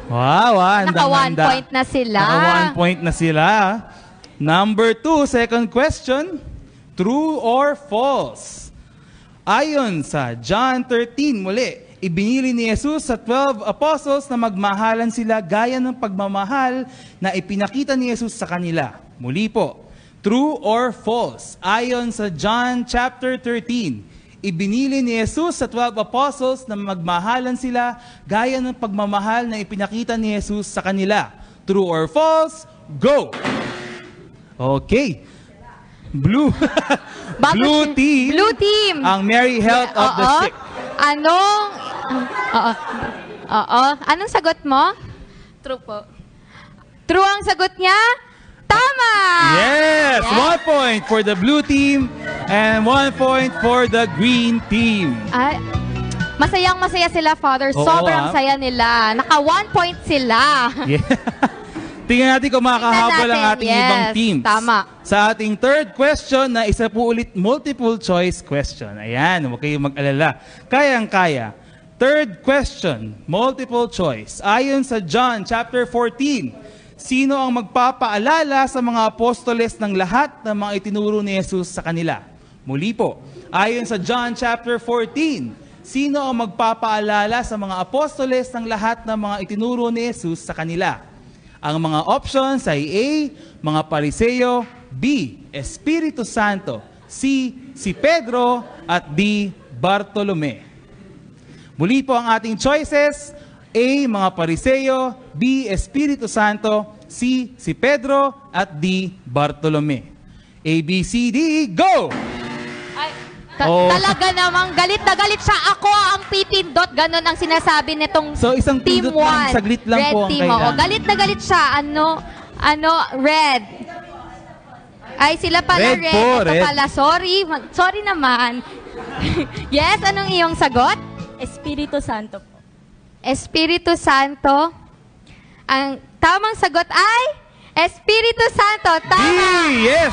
Speaker 7: Wow, ah,
Speaker 8: Naka one
Speaker 7: handang-handa.
Speaker 8: point na sila.
Speaker 7: Naka one point na sila. Number two, second question. True or false? Ayon sa John thirteen, muli, ibinili ni Jesus sa twelve apostles na magmahalan sila gaya ng pagmamahal na ipinakita ni Jesus sa kanila. Muli po, true or false? Ayon sa John chapter thirteen, ibinili ni Jesus sa twelve apostles na magmahalan sila gaya ng pagmamahal na ipinakita ni Jesus sa kanila. True or false? Go! Okay. Blue. Blue team.
Speaker 8: Blue team.
Speaker 7: Ang Mary Health of the
Speaker 8: Oo.
Speaker 7: Sick.
Speaker 8: Anong... Oo. Oo. Anong sagot mo?
Speaker 9: True po.
Speaker 8: True ang sagot niya? Tama!
Speaker 7: Yes! One point for the blue team and one point for the green team.
Speaker 8: Ay, masayang masaya sila, Father.
Speaker 7: Oo,
Speaker 8: Sobrang
Speaker 7: ah.
Speaker 8: saya nila. Naka one point sila.
Speaker 7: Yeah. Tingnan natin kung makakahabol
Speaker 8: Tingnan
Speaker 7: ang
Speaker 8: natin.
Speaker 7: ating
Speaker 8: Yes,
Speaker 7: ibang teams.
Speaker 8: tama.
Speaker 7: Sa ating third question na isa po ulit multiple choice question. Ayan, huwag kayong mag-alala. Kayang-kaya. Third question, multiple choice. Ayon sa John chapter fourteen, sino ang magpapaalala sa mga apostoles ng lahat ng mga itinuro ni Jesus sa kanila? Muli po, ayon sa John chapter fourteen, sino ang magpapaalala sa mga apostoles ng lahat ng mga itinuro ni Jesus sa kanila? Ang mga options ay A, mga Pariseo, B, Espiritu Santo, C, si Pedro, at D, Bartolome. Muli po ang ating choices, A, mga Pariseo, B, Espiritu Santo, C, si Pedro, at D, Bartolome. A, B, C, D, go!
Speaker 8: Ta-
Speaker 7: Oh.
Speaker 8: Talaga namang galit na galit siya. Ako ang pipindot. Ganon ang sinasabi nitong
Speaker 7: So, isang
Speaker 8: team
Speaker 7: pindot lang,
Speaker 8: one.
Speaker 7: saglit lang
Speaker 8: Red
Speaker 7: po ang
Speaker 8: team. Oo.
Speaker 7: kailangan.
Speaker 8: Galit na galit siya. Ano, ano, red. Ay, sila pala
Speaker 7: Red
Speaker 8: red.
Speaker 7: po,
Speaker 8: Ito
Speaker 7: red.
Speaker 8: pala. Sorry. Mag- Sorry naman. Yes, anong iyong sagot?
Speaker 9: Espiritu Santo po.
Speaker 8: Espiritu Santo. Ang tamang sagot ay Espiritu Santo. Tama.
Speaker 7: D, yes!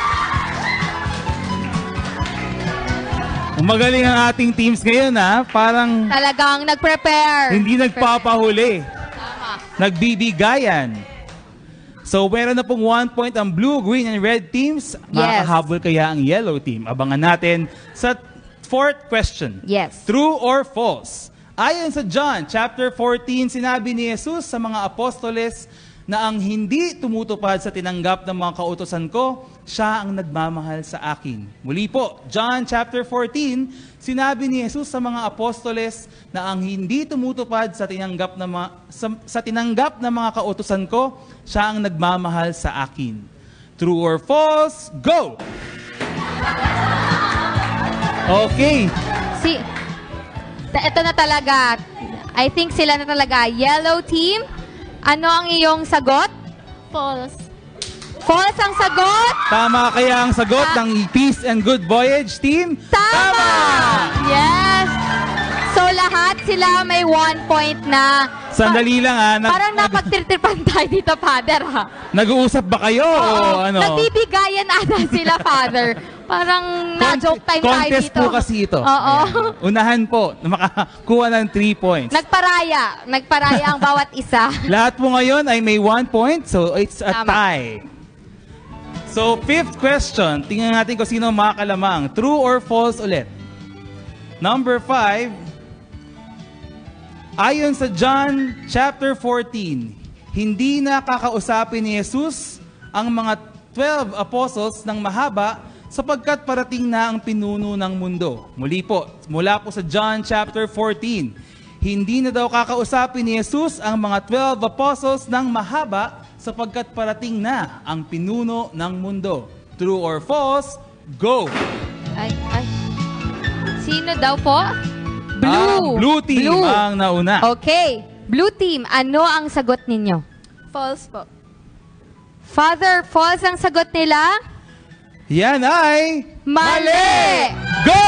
Speaker 7: Magaling ang ating teams ngayon, ha? Parang
Speaker 8: Talagang nag-prepare.
Speaker 7: hindi nagpapahuli.
Speaker 8: Tama.
Speaker 7: Nagbibigayan. So, meron na pong one point ang blue, green, and red teams. Makakahabol kaya ang yellow team. Abangan natin sa fourth question.
Speaker 8: Yes.
Speaker 7: True or false? Ayon sa John chapter fourteen, sinabi ni Jesus sa mga apostoles na ang hindi tumutupad sa tinanggap ng mga kautosan ko, siya ang nagmamahal sa akin. Muli po, John chapter fourteen, sinabi ni Jesus sa mga apostoles na ang hindi tumutupad sa tinanggap ng mga, sa, sa tinanggap ng mga kautosan ko, siya ang nagmamahal sa akin. True or false? Go! Okay.
Speaker 8: Si, ta- ito na talaga. I think sila na talaga. Yellow team. Ano ang iyong sagot?
Speaker 9: False.
Speaker 8: False ang sagot?
Speaker 7: Tama kaya ang sagot ng Peace and Good Voyage team?
Speaker 8: Tama! Yes! So lahat sila may one point na.
Speaker 7: Sandali lang, ha? Nag-
Speaker 8: Parang napagtirtirpan tayo dito, Father, ha?
Speaker 7: Nag-uusap ba kayo? O ano?
Speaker 8: Nagbibigayan ata sila, Father. Parang na-joke time tayo
Speaker 7: Contest
Speaker 8: dito.
Speaker 7: po kasi ito.
Speaker 8: Oo.
Speaker 7: Ayan. Unahan po na makakuha ng three points.
Speaker 8: Nagparaya. Nagparaya ang bawat isa.
Speaker 7: Lahat po ngayon ay may one point, so it's a
Speaker 8: Tama.
Speaker 7: tie. So, fifth question. Tingnan natin kung sino makakalamang. True or false ulit? Number five. Ayon sa John chapter fourteen, hindi na kakausapin ni Jesus ang mga twelve apostles ng mahaba sapagkat parating na ang pinuno ng mundo. Muli po, mula po sa John chapter fourteen, hindi na daw kakausapin ni Jesus ang mga twelve apostles ng mahaba sapagkat parating na ang pinuno ng mundo. True or false? Go!
Speaker 8: Ay, ay. Sino daw po? Blue.
Speaker 7: Ang blue team
Speaker 8: Blue.
Speaker 7: ang nauna.
Speaker 8: Okay. Blue team, ano ang sagot ninyo?
Speaker 9: False po.
Speaker 8: Father, false ang sagot nila?
Speaker 7: Yan ay...
Speaker 8: Mali!
Speaker 7: Go!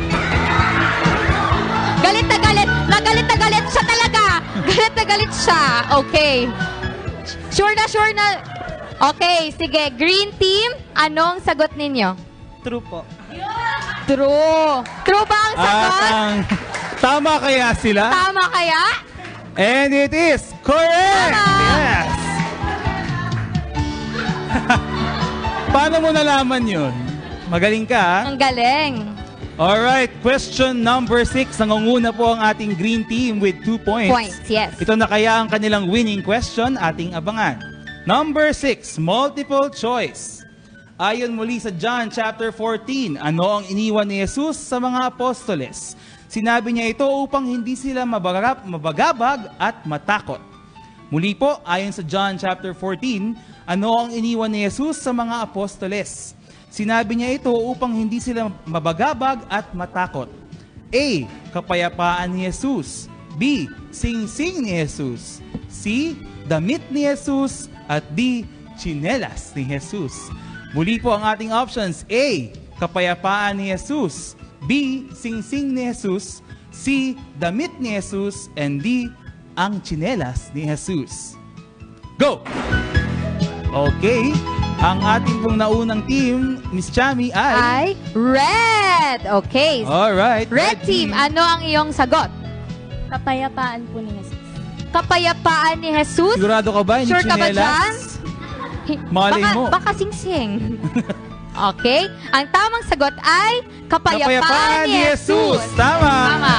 Speaker 8: Galit na galit. Nagalit na galit siya talaga. Galit na galit siya. Okay. Sure na, sure na. Okay, sige. Green team, anong sagot ninyo?
Speaker 9: True po.
Speaker 8: True. True ba ang sagot?
Speaker 7: At ang tama kaya sila?
Speaker 8: Tama kaya?
Speaker 7: And it is Correct! Yes! Paano mo nalaman yun? Magaling ka, ha?
Speaker 8: Ang galing.
Speaker 7: Alright, question number six. Nangunguna po ang ating green team with two points.
Speaker 8: Points, yes.
Speaker 7: Ito na kaya ang kanilang winning question, ating abangan. Number six, multiple choice. Ayon muli sa John chapter fourteen, ano ang iniwan ni Jesus sa mga apostoles? Sinabi niya ito upang hindi sila mabagab, mabagabag at matakot. Muli po, ayon sa John chapter fourteen, ano ang iniwan ni Jesus sa mga apostoles? Sinabi niya ito upang hindi sila mabagabag at matakot. A. Kapayapaan ni Jesus. B. Sing-sing ni Jesus. C. Damit ni Jesus. At D. Chinelas ni Jesus. Muli po ang ating options. A. Kapayapaan ni Jesus. B. Sing-sing ni Jesus. C. Damit ni Jesus. And D. Ang chinelas ni Jesus. Go! Okay. Ang ating pong naunang team, Miss Chami, ay...
Speaker 8: Ay, red! Okay.
Speaker 7: Alright.
Speaker 8: Red, red team, team, ano ang iyong sagot?
Speaker 9: Kapayapaan po ni Jesus.
Speaker 8: Kapayapaan ni Jesus?
Speaker 7: Sigurado ka ba?
Speaker 8: Sure ka ba dyan?
Speaker 7: Malay
Speaker 8: baka,
Speaker 7: mo.
Speaker 8: Baka sing-sing. Okay. Ang tamang sagot ay kapayapaan, kapayapaan ni Jesus. Jesus.
Speaker 7: Tama.
Speaker 8: Tama.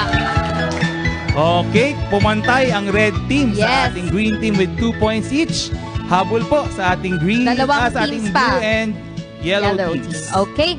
Speaker 7: Okay. Pumantay ang red team
Speaker 8: yes.
Speaker 7: sa ating green team with two points each. Habol po sa ating green,
Speaker 8: Dalawang
Speaker 7: ah, sa ating
Speaker 8: pa.
Speaker 7: blue and yellow,
Speaker 8: yellow
Speaker 7: teams.
Speaker 8: Okay.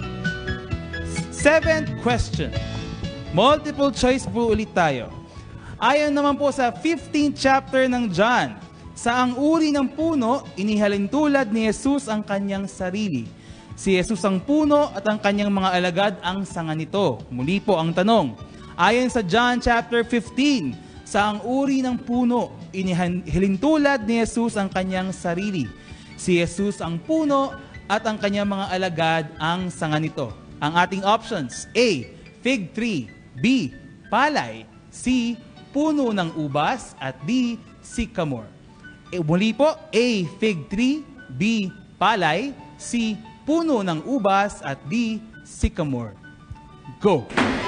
Speaker 7: Seventh question. Multiple choice po ulit tayo. Ayon naman po sa fifteenth chapter ng John, sa ang uri ng puno, inihalin tulad ni Jesus ang kanyang sarili. Si Jesus ang puno at ang kanyang mga alagad ang sanga nito. Muli po ang tanong. Ayon sa John chapter fifteen, sa ang uri ng puno, inihalin tulad ni Jesus ang kanyang sarili. Si Jesus ang puno at ang kanyang mga alagad ang sanga nito. Ang ating options, A. Fig tree. B. Palay. C. Puno ng ubas. At D. Sycamore. E, muli po, A. Fig tree. B. Palay. C. Puno ng ubas. At D. Sycamore. Go!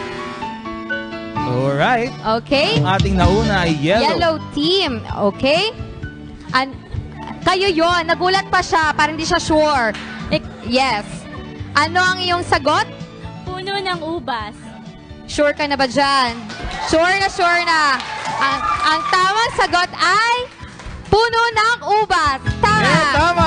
Speaker 7: Alright.
Speaker 8: Okay.
Speaker 7: Ang ating nauna ay yellow.
Speaker 8: Yellow team. Okay. An kayo yon, nagulat pa siya, parang hindi siya sure. Ik yes. Ano ang iyong sagot?
Speaker 9: Puno ng ubas.
Speaker 8: Sure ka na ba dyan? Sure na, sure na. Ang, ang tamang sagot ay puno ng ubas. Tama.
Speaker 7: Eh, tama.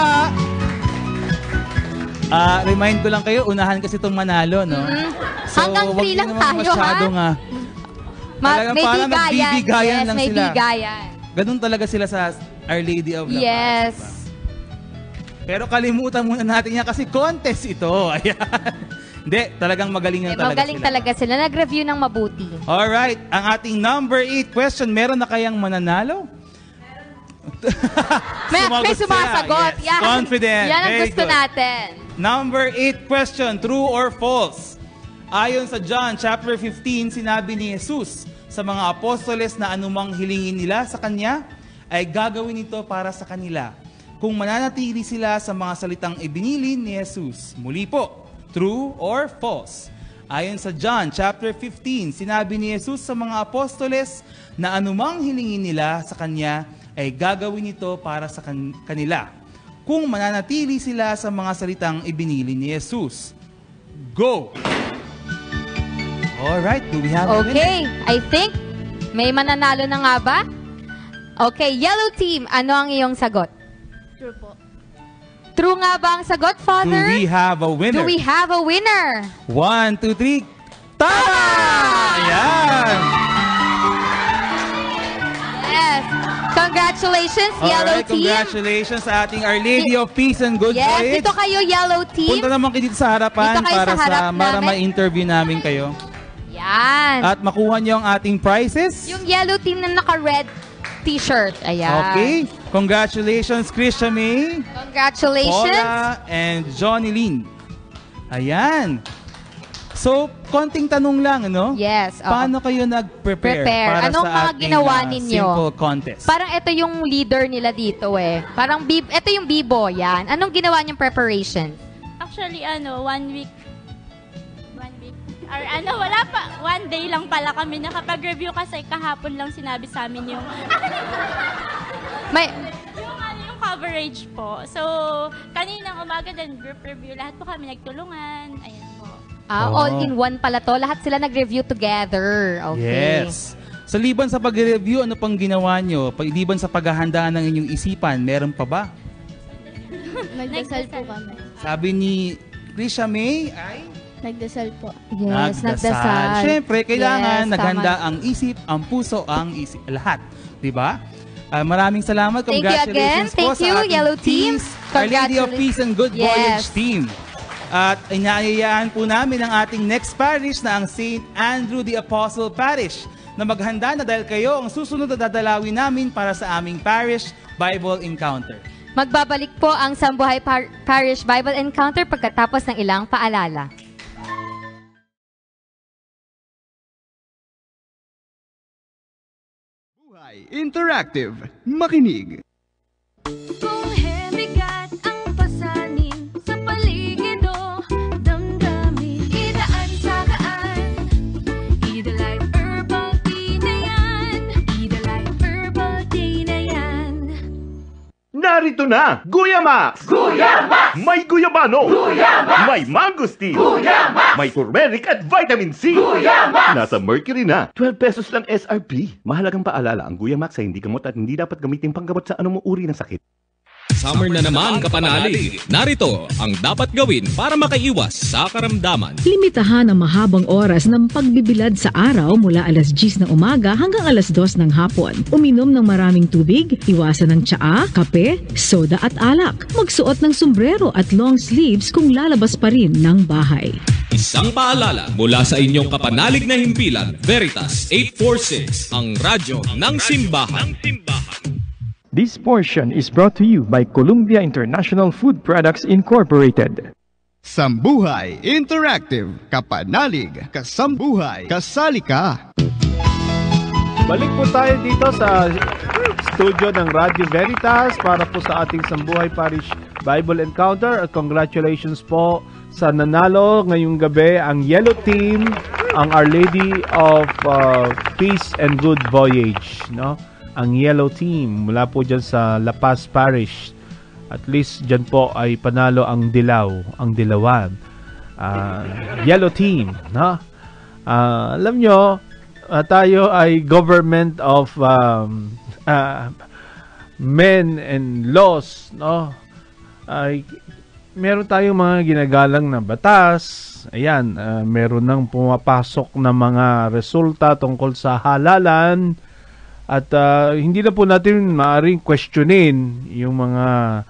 Speaker 7: Ah, uh, remind ko lang kayo, unahan kasi itong manalo, no?
Speaker 8: Mm-hmm.
Speaker 7: So,
Speaker 8: hanggang three lang tayo,
Speaker 7: masyado
Speaker 8: ha?
Speaker 7: nga.
Speaker 8: Ma- may
Speaker 7: parang
Speaker 8: bigayan.
Speaker 7: nagbibigayan
Speaker 8: Yes,
Speaker 7: lang
Speaker 8: may
Speaker 7: sila.
Speaker 8: bigayan.
Speaker 7: Ganun talaga sila sa Our Lady of the
Speaker 8: Yes.
Speaker 7: Paz. Pero kalimutan muna natin yan kasi contest ito. Ayan. Hindi, talagang magaling yan
Speaker 8: eh,
Speaker 7: talaga
Speaker 8: magaling
Speaker 7: sila.
Speaker 8: talaga sila. Nag-review ng mabuti.
Speaker 7: Alright, ang ating number eight question, meron na kayang mananalo?
Speaker 8: may, may sumasagot.
Speaker 7: Yes.
Speaker 8: Yan.
Speaker 7: Confident.
Speaker 8: Yan ang
Speaker 7: Very
Speaker 8: gusto
Speaker 7: good.
Speaker 8: natin.
Speaker 7: Number eight question, true or false? Ayon sa John chapter fifteen, sinabi ni Jesus sa mga apostoles na anumang hilingin nila sa Kanya, ay gagawin ito para sa kanila. Kung mananatili sila sa mga salitang ibinili ni Jesus. Muli po, true or false? Ayon sa John chapter fifteen, sinabi ni Jesus sa mga apostoles na anumang hilingin nila sa Kanya, ay gagawin ito para sa kan- kanila. Kung mananatili sila sa mga salitang ibinili ni Jesus. Go! Alright, do we have a winner?
Speaker 8: Okay, I think may mananalo na nga ba? Okay, yellow team, ano ang iyong sagot?
Speaker 9: True po.
Speaker 8: True nga ba ang sagot, Father?
Speaker 7: Do we have a winner?
Speaker 8: Do we have a winner?
Speaker 7: One, two, three. Tama! Ayan!
Speaker 8: Yes. Congratulations, yellow
Speaker 7: Alright,
Speaker 8: team.
Speaker 7: congratulations sa ating Our Lady of Peace and Good
Speaker 8: Yes,
Speaker 7: Vibes.
Speaker 8: dito kayo, yellow team.
Speaker 7: Punta naman kayo dito sa harapan
Speaker 8: Dito kayo
Speaker 7: para
Speaker 8: sa harap
Speaker 7: sa para
Speaker 8: namin.
Speaker 7: ma-interview namin kayo.
Speaker 8: Yan.
Speaker 7: At makuha niyo ang ating prizes.
Speaker 8: Yung yellow team na naka-red t-shirt. Ayan.
Speaker 7: Okay. Congratulations, Krisha May,
Speaker 8: Congratulations.
Speaker 7: Paula, and Johnny Lynn. Ayan. So, konting tanong lang, ano?
Speaker 8: Yes. oo.
Speaker 7: Paano kayo nag-prepare
Speaker 8: Prepare.
Speaker 7: para
Speaker 8: Anong
Speaker 7: sa
Speaker 8: mga
Speaker 7: ating
Speaker 8: ginawa
Speaker 7: uh,
Speaker 8: ninyo?
Speaker 7: simple contest?
Speaker 8: Parang ito yung leader nila dito eh. Parang bib ito yung bibo, yan. Anong ginawa niyong preparation?
Speaker 9: Actually, ano, one week. One week. Or ano, wala pa. One day lang pala kami nakapag-review kasi kahapon lang sinabi sa amin yung...
Speaker 8: May,
Speaker 9: Yung, ano, yung coverage po. So, kaninang umaga din, group review, lahat po kami nagtulungan. Ayan po.
Speaker 8: ah,
Speaker 7: Oh.
Speaker 8: all in one pala to. Lahat sila nag-review together. Okay.
Speaker 7: Yes. Sa liban sa pag-review, ano pang ginawa nyo? Liban sa paghahanda ng inyong isipan, meron pa ba?
Speaker 9: Nagdasal po kami.
Speaker 7: Sabi ni Krisha May ay
Speaker 9: Nagdasal po.
Speaker 8: Yes, nagdasal.
Speaker 7: Siyempre, kailangan
Speaker 8: Yes,
Speaker 7: naghanda
Speaker 8: tama.
Speaker 7: ang isip, ang puso, ang isip, lahat. Diba? Uh, maraming salamat.
Speaker 8: Thank you again.
Speaker 7: Congratulations po
Speaker 8: Thank
Speaker 7: sa
Speaker 8: you,
Speaker 7: ating
Speaker 8: Yellow
Speaker 7: team,
Speaker 8: Teams.
Speaker 7: Our Lady of Peace and Good
Speaker 8: Yes.
Speaker 7: Voyage team. At inaayayaan po namin ang ating next parish na ang Saint Andrew the Apostle Parish na maghanda na dahil kayo ang susunod na dadalawin namin para sa aming parish Bible Encounter.
Speaker 8: Magbabalik po ang Sambuhay Par- Parish Bible Encounter pagkatapos ng ilang paalala.
Speaker 6: Buhay Interactive. Makinig.
Speaker 18: Kung hemigat ang pasanin sa paligid o damdamin, idaan sa daan, Idalife Herbal Tea na yan, Idalife Herbal Tea na yan.
Speaker 3: Narito na, Guyamax!
Speaker 18: Guyamax!
Speaker 3: May guyabano!
Speaker 18: Guyamax!
Speaker 3: May mangosteen!
Speaker 18: Guyamax!
Speaker 3: May turmeric at vitamin C!
Speaker 18: Guyamax!
Speaker 3: Nasa Mercury na, twelve pesos lang S R P. Mahalagang paalala, ang Guyamax ay hindi gamot at hindi dapat gamitin panggamot sa anumang uri ng sakit.
Speaker 1: Summer na naman, kapanalig. Narito ang dapat gawin para makaiwas sa karamdaman.
Speaker 19: Limitahan ang mahabang oras ng pagbibilad sa araw mula alas diyes ng umaga hanggang alas dos ng hapon. Uminom ng maraming tubig, iwasan ng tsaa, kape, soda at alak. Magsuot ng sombrero at long sleeves kung lalabas pa rin ng bahay.
Speaker 1: Isang paalala mula sa inyong kapanalig na himpilan, Veritas eight forty-six, ang radyo ng simbahan.
Speaker 20: This portion is brought to you by Columbia International Food Products Incorporated.
Speaker 6: Sambuhay Interactive. Kapanalig. Kasambuhay. Kasali ka.
Speaker 2: Balik po tayo dito sa studio ng Radio Veritas para po sa ating Sambuhay Parish Bible Encounter. At congratulations po sa nanalo ngayong gabi ang Yellow Team, ang Our Lady of uh, Peace and Good Voyage, no? Ang Yellow Team mula po dyan sa La Paz Parish. At least dyan po ay panalo ang Dilaw, ang Dilawan. Uh, Yellow Team, no? Uh, alam nyo, uh, tayo ay government of um, uh, men and laws, no? Ay, meron tayong mga ginagalang na batas. Ayan, uh, meron nang pumapasok na mga resulta tungkol sa halalan. At uh, hindi na po natin maaaring questionin yung mga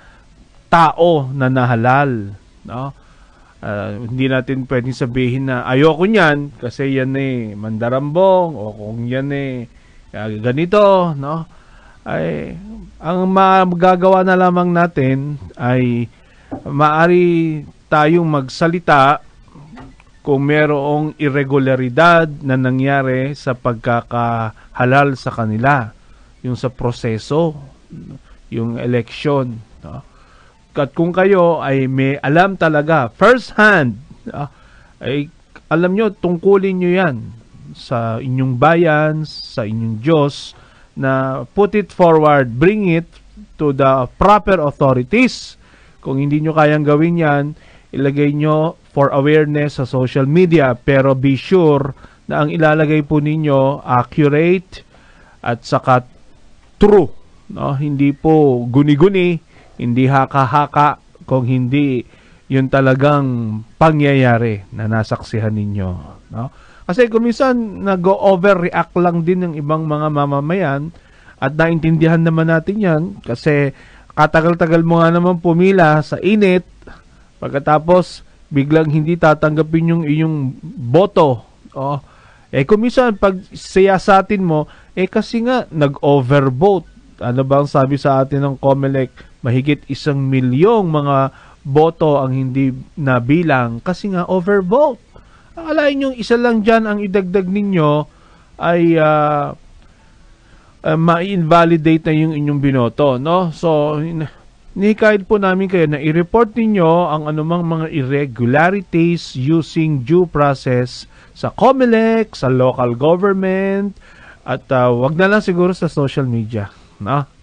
Speaker 2: tao na nahalal, no? Uh, hindi natin pwedeng sabihin na ayoko niyan kasi yan eh mandarambong o kung yan eh ganito, no? Ay ang magagawa na lamang natin ay maari tayong magsalita kung merong irregularidad na nangyari sa pagkakahalal sa kanila, yung sa proseso, yung election, no? At kung kayo ay may alam talaga, first hand, no? Ay alam nyo, tungkulin nyo yan sa inyong bayan, sa inyong Diyos, na put it forward, bring it to the proper authorities. Kung hindi nyo kayang gawin yan, ilagay nyo for awareness sa social media, pero be sure na ang ilalagay po ninyo accurate at saka true, no? Hindi po guni-guni, hindi haka-haka, kung hindi yun talagang pangyayari na nasaksihan ninyo, no? Kasi kung minsan nag-overreact lang din ng ibang mga mamamayan at naintindihan naman natin yan kasi katagal-tagal mo nga naman pumila sa init, pagkatapos biglang hindi tatanggapin yung iyong boto. Oh. Eh kung minsan pag siyasatin mo, eh kasi nga nag-overvote. Ano ba ang sabi sa atin ng COMELEC? Mahigit isang milyong mga boto ang hindi nabilang kasi nga overvote. Akalain yung isa lang dyan ang idagdag ninyo ay uh, uh, ma-invalidate na yung inyong binoto, no? So, Nihikayat po namin kayo na i-report ninyo ang anumang mga irregularities using due process sa COMELEC, sa local government, at uh, wag na lang siguro sa social media. No?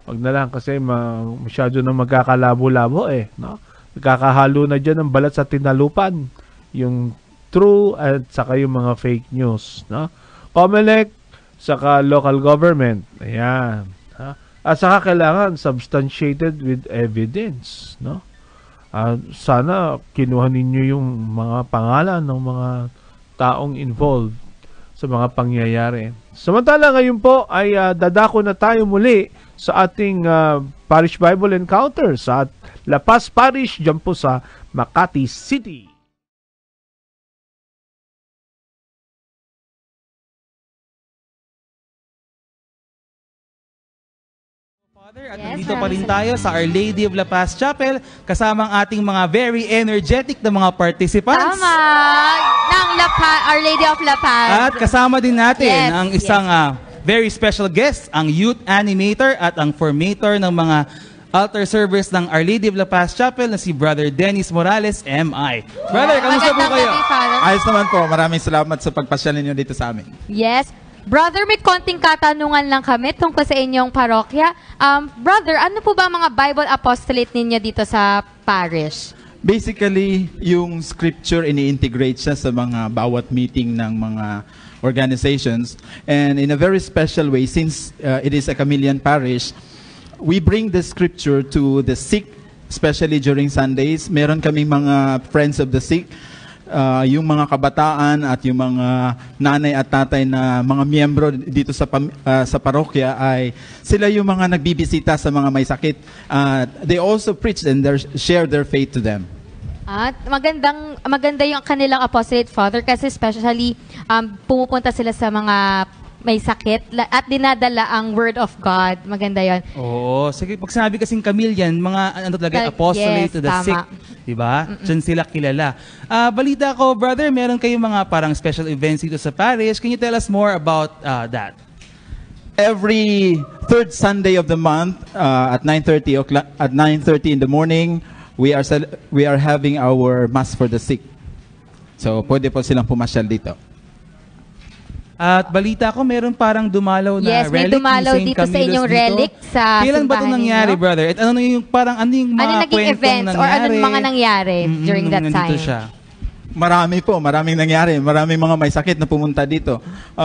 Speaker 2: Wag na lang kasi ma- masyado na magkakalabo-labo eh. No? Nagkakahalo na dyan ng balat sa tinalupan. Yung true at saka yung mga fake news. No? Comelec, saka local government. Ayan. Ha? At saka kailangan substantiated with evidence. No? Uh, sana kinuha ninyo yung mga pangalan ng mga taong involved sa mga pangyayari. Samantala ngayon po ay uh, dadako na tayo muli sa ating uh, Parish Bible Encounter sa La Paz Parish dyan po sa Makati City.
Speaker 7: At nandito pa rin tayo sa Our Lady of La Paz Chapel kasama ang ating mga very energetic na mga participants.
Speaker 8: Tama! Ng La Paz, Our Lady of La Paz.
Speaker 7: At kasama din natin
Speaker 8: Yes,
Speaker 7: ang isang
Speaker 8: yes.
Speaker 7: uh, very special guest, ang youth animator at ang formator ng mga altar service ng Our Lady of La Paz Chapel na si Brother Dennis Morales, M I. Brother, kamusta po kayo?
Speaker 21: Ayos naman po. Maraming salamat sa pagpasyal ninyo dito sa amin.
Speaker 8: Yes. Brother, may konting katanungan lang kami tungkol sa inyong parokya. Um, brother, ano po ba ang mga Bible apostolate ninyo dito sa parish?
Speaker 21: Basically, yung scripture ini-integrate siya sa mga bawat meeting ng mga organizations. And in a very special way, since uh, it is a Chameleon parish, we bring the scripture to the sick, especially during Sundays. Meron kaming mga friends of the sick, uh, yung mga kabataan at yung mga nanay at tatay na mga miyembro dito sa pam- uh, sa parokya ay sila yung mga nagbibisita sa mga may sakit. Uh, they also preach and their, share their faith to them.
Speaker 8: At magandang maganda yung kanilang apostolate, Father, kasi especially um, pumupunta sila sa mga may sakit la- at dinadala ang word of God. Maganda yon.
Speaker 7: Oo. Sige, pag sinabi kasing Chameleon, mga ano talaga,
Speaker 8: Tal-
Speaker 7: apostolate
Speaker 8: yes,
Speaker 7: to the
Speaker 8: tama.
Speaker 7: sick. Diba? Diyan sila kilala. Ah, balita ko, brother, meron kayong mga parang special events dito sa parish. Can you tell us more about uh, that?
Speaker 21: Every third Sunday of the month uh, at nine thirty o'clock, at nine thirty in the morning, we are cel- we are having our mass for the sick. So, pwede po silang pumasyal dito.
Speaker 7: At balita ko, meron parang dumalaw na
Speaker 8: Yes, may
Speaker 7: relic
Speaker 8: dumalaw
Speaker 7: ni Saint
Speaker 8: dito sa
Speaker 7: Camillus
Speaker 8: inyong
Speaker 7: dito.
Speaker 8: relic sa
Speaker 7: Kailan ba ito
Speaker 8: simbahan
Speaker 7: nangyari,
Speaker 8: ninyo?
Speaker 7: brother? At ano yung parang ano yung mga
Speaker 8: Ano naging
Speaker 7: kwentong
Speaker 8: events
Speaker 7: nangyari?
Speaker 8: or ano mga nangyari
Speaker 7: Mm-mm,
Speaker 8: during that
Speaker 7: nandito
Speaker 8: time?
Speaker 7: siya.
Speaker 21: Marami po, maraming nangyari. Maraming mga may sakit na pumunta dito.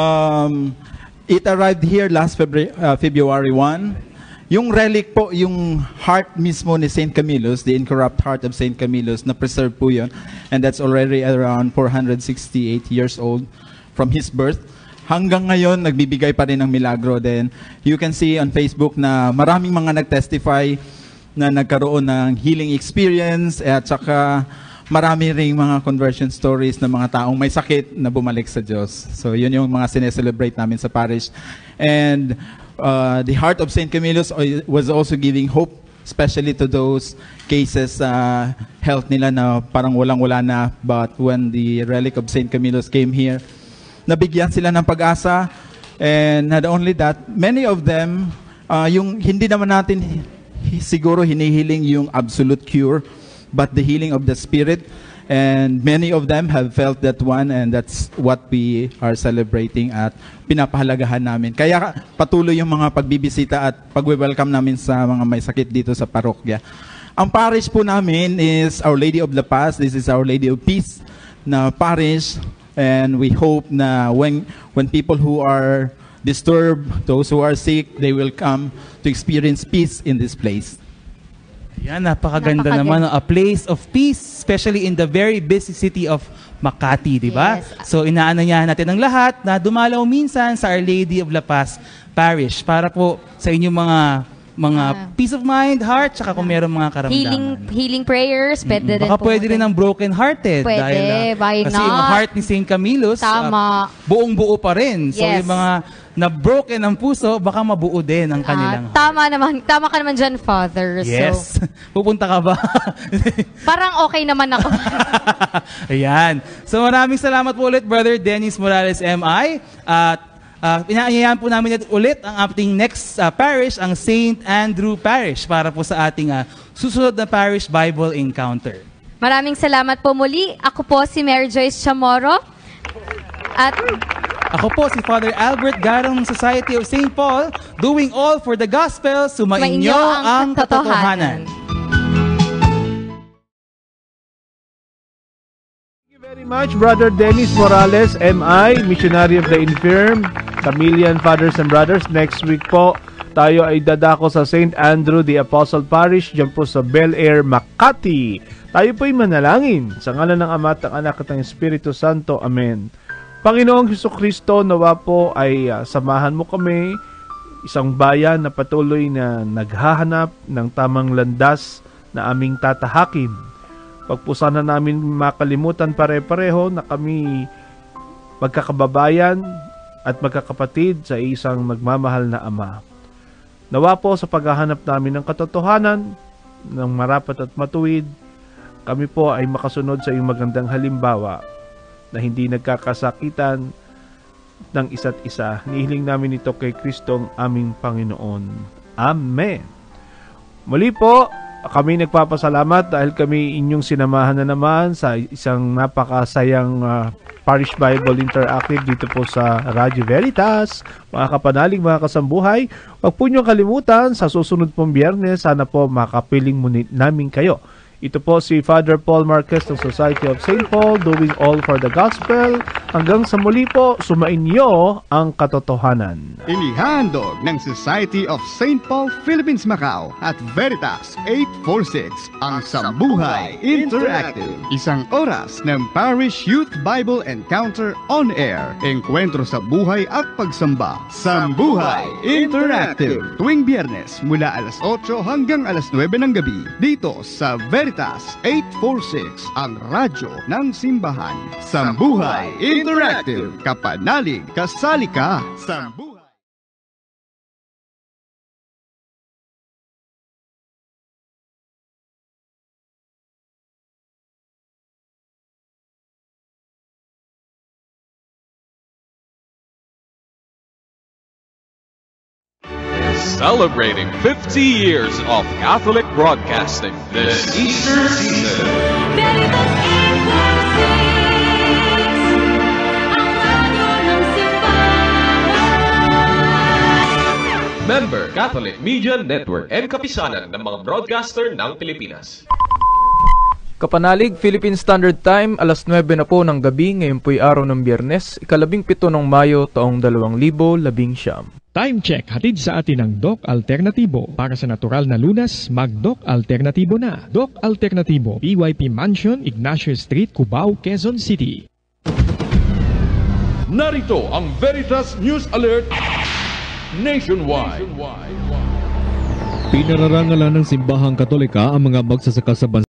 Speaker 21: Um, it arrived here last February, uh, February first. Yung relic po, yung heart mismo ni Saint Camillus, the incorrupt heart of Saint Camillus, na-preserve po yun. And that's already around four hundred sixty-eight years old from his birth. Hanggang ngayon, nagbibigay pa rin ng milagro. Then, you can see on Facebook na maraming mga nag-testify na nagkaroon ng healing experience at saka marami ring mga conversion stories ng mga taong may sakit na bumalik sa Diyos. So, yun yung mga sineselebrate namin sa parish. And uh, the heart of Saint Camillus was also giving hope, especially to those cases uh, health nila na parang walang-wala na. But when the relic of Saint Camillus came here, nabigyan sila ng pag-asa. And not only that, many of them, uh, yung hindi naman natin siguro hinihiling yung absolute cure, but the healing of the spirit. And many of them have felt that one, and that's what we are celebrating at pinapahalagahan namin. Kaya patuloy yung mga pagbibisita at pag-welcome namin sa mga may sakit dito sa parokya. Ang parish po namin is Our Lady of La Paz. This is Our Lady of Peace na parish. And we hope na when when people who are disturbed, those who are sick, they will come to experience peace in this place.
Speaker 7: Yan, napakaganda
Speaker 8: Napakaganda.
Speaker 7: naman. A place of peace, especially in the very busy city of Makati, di ba?
Speaker 8: Yes.
Speaker 7: So, inaanyayahan natin ang lahat na dumalaw minsan sa Our Lady of La Paz Parish para po sa inyong mga mga peace of mind, heart, tsaka kung meron mga karamdaman.
Speaker 8: Healing healing prayers, pwede rin
Speaker 7: Baka
Speaker 8: po.
Speaker 7: pwede rin ng broken hearted.
Speaker 8: Pwede,
Speaker 7: dahil, ah,
Speaker 8: why
Speaker 7: kasi
Speaker 8: not?
Speaker 7: yung heart ni Saint Camillus,
Speaker 8: Tama.
Speaker 7: ah, buong-buo pa rin. So
Speaker 8: Yes.
Speaker 7: yung mga na-broken ang puso, baka mabuo din ang kanilang
Speaker 8: Ah, tama naman. Tama ka naman dyan, Father.
Speaker 7: Yes.
Speaker 8: So,
Speaker 7: Pupunta ka ba?
Speaker 8: parang okay naman ako.
Speaker 7: Ayan. So maraming salamat po ulit, Brother Dennis Morales M I. At uh, inaanyayahan po namin ulit ang ating next uh, parish, ang Saint Andrew Parish, para po sa ating uh, susunod na Parish Bible Encounter.
Speaker 8: Maraming salamat po muli. Ako po si Mary Joyce Chamorro. At
Speaker 7: Ako po si Father Albert Garong ng Society of Saint Paul, doing all for the gospel, sumainyo ang katotohanan.
Speaker 2: Very much, Brother Dennis Morales, M I, Missionary of the Infirm, Camillian Fathers and Brothers. Next week po, tayo ay dadako sa Saint Andrew the Apostle Parish, dyan po sa Bel Air, Makati. Tayo po'y manalangin sa ngalan ng Ama at ng Anak at ng Espiritu Santo. Amen. Panginoong Jesucristo, nawa po ay uh, samahan mo kami, isang bayan na patuloy na naghahanap ng tamang landas na aming tatahakin. Pagpusan na namin makalimutan pare-pareho na kami magkakababayan at magkakapatid sa isang magmamahal na Ama. Nawa po sa paghahanap namin ng katotohanan, ng marapat at matuwid, kami po ay makasunod sa iyong magandang halimbawa na hindi nagkakasakitan ng isa't isa. Nihiling namin ito kay Kristong aming Panginoon. Amen. Muli po, kami nagpapasalamat dahil kami inyong sinamahan na naman sa isang napakasayang uh, Parish Bible Interactive dito po sa Radyo Veritas. Mga kapanalig, mga kasambuhay, huwag po niyong kalimutan sa susunod pong Biyernes, sana po makapiling muli namin kayo. Ito po si Father Paul Marquez ng Society of Saint Paul, doing all for the gospel. Hanggang sa muli po, sumainyo ang katotohanan.
Speaker 6: Inihandog ng Society of Saint Paul Philippines Macau at Veritas eight forty-six ang Sambuhay Interactive. Isang oras ng Parish Youth Bible Encounter on Air. Enkwentro sa buhay at pagsamba. Sambuhay Interactive. Tuwing Biyernes mula alas otso hanggang alas nuwebe ng gabi dito sa Veritas eight forty-six, ang radyo ng simbahan. Sambuhay Interactive. Kapanalig, kasali ka. Sambuhay.
Speaker 1: Celebrating fifty years of Catholic broadcasting this Easter season. Member Catholic Media Network and kapisanan ng mga broadcaster ng Pilipinas.
Speaker 20: Kapanalig, Philippine Standard Time, alas nuwebe na po ng gabi, ngayon po'y araw ng Biyernes, ikalabing pito ng Mayo, taong dalawang libo labing siyam.
Speaker 4: Time check, hatid sa atin ng Doc Alternatibo. Para sa natural na lunas, mag-Doc Alternatibo na. Doc Alternatibo, P Y P Mansion, Ignacio Street, Cubao, Quezon City.
Speaker 13: Narito ang Veritas News Alert Nationwide.
Speaker 4: Pinararangalan ng Simbahang Katolika ang mga magsasaka sa bansa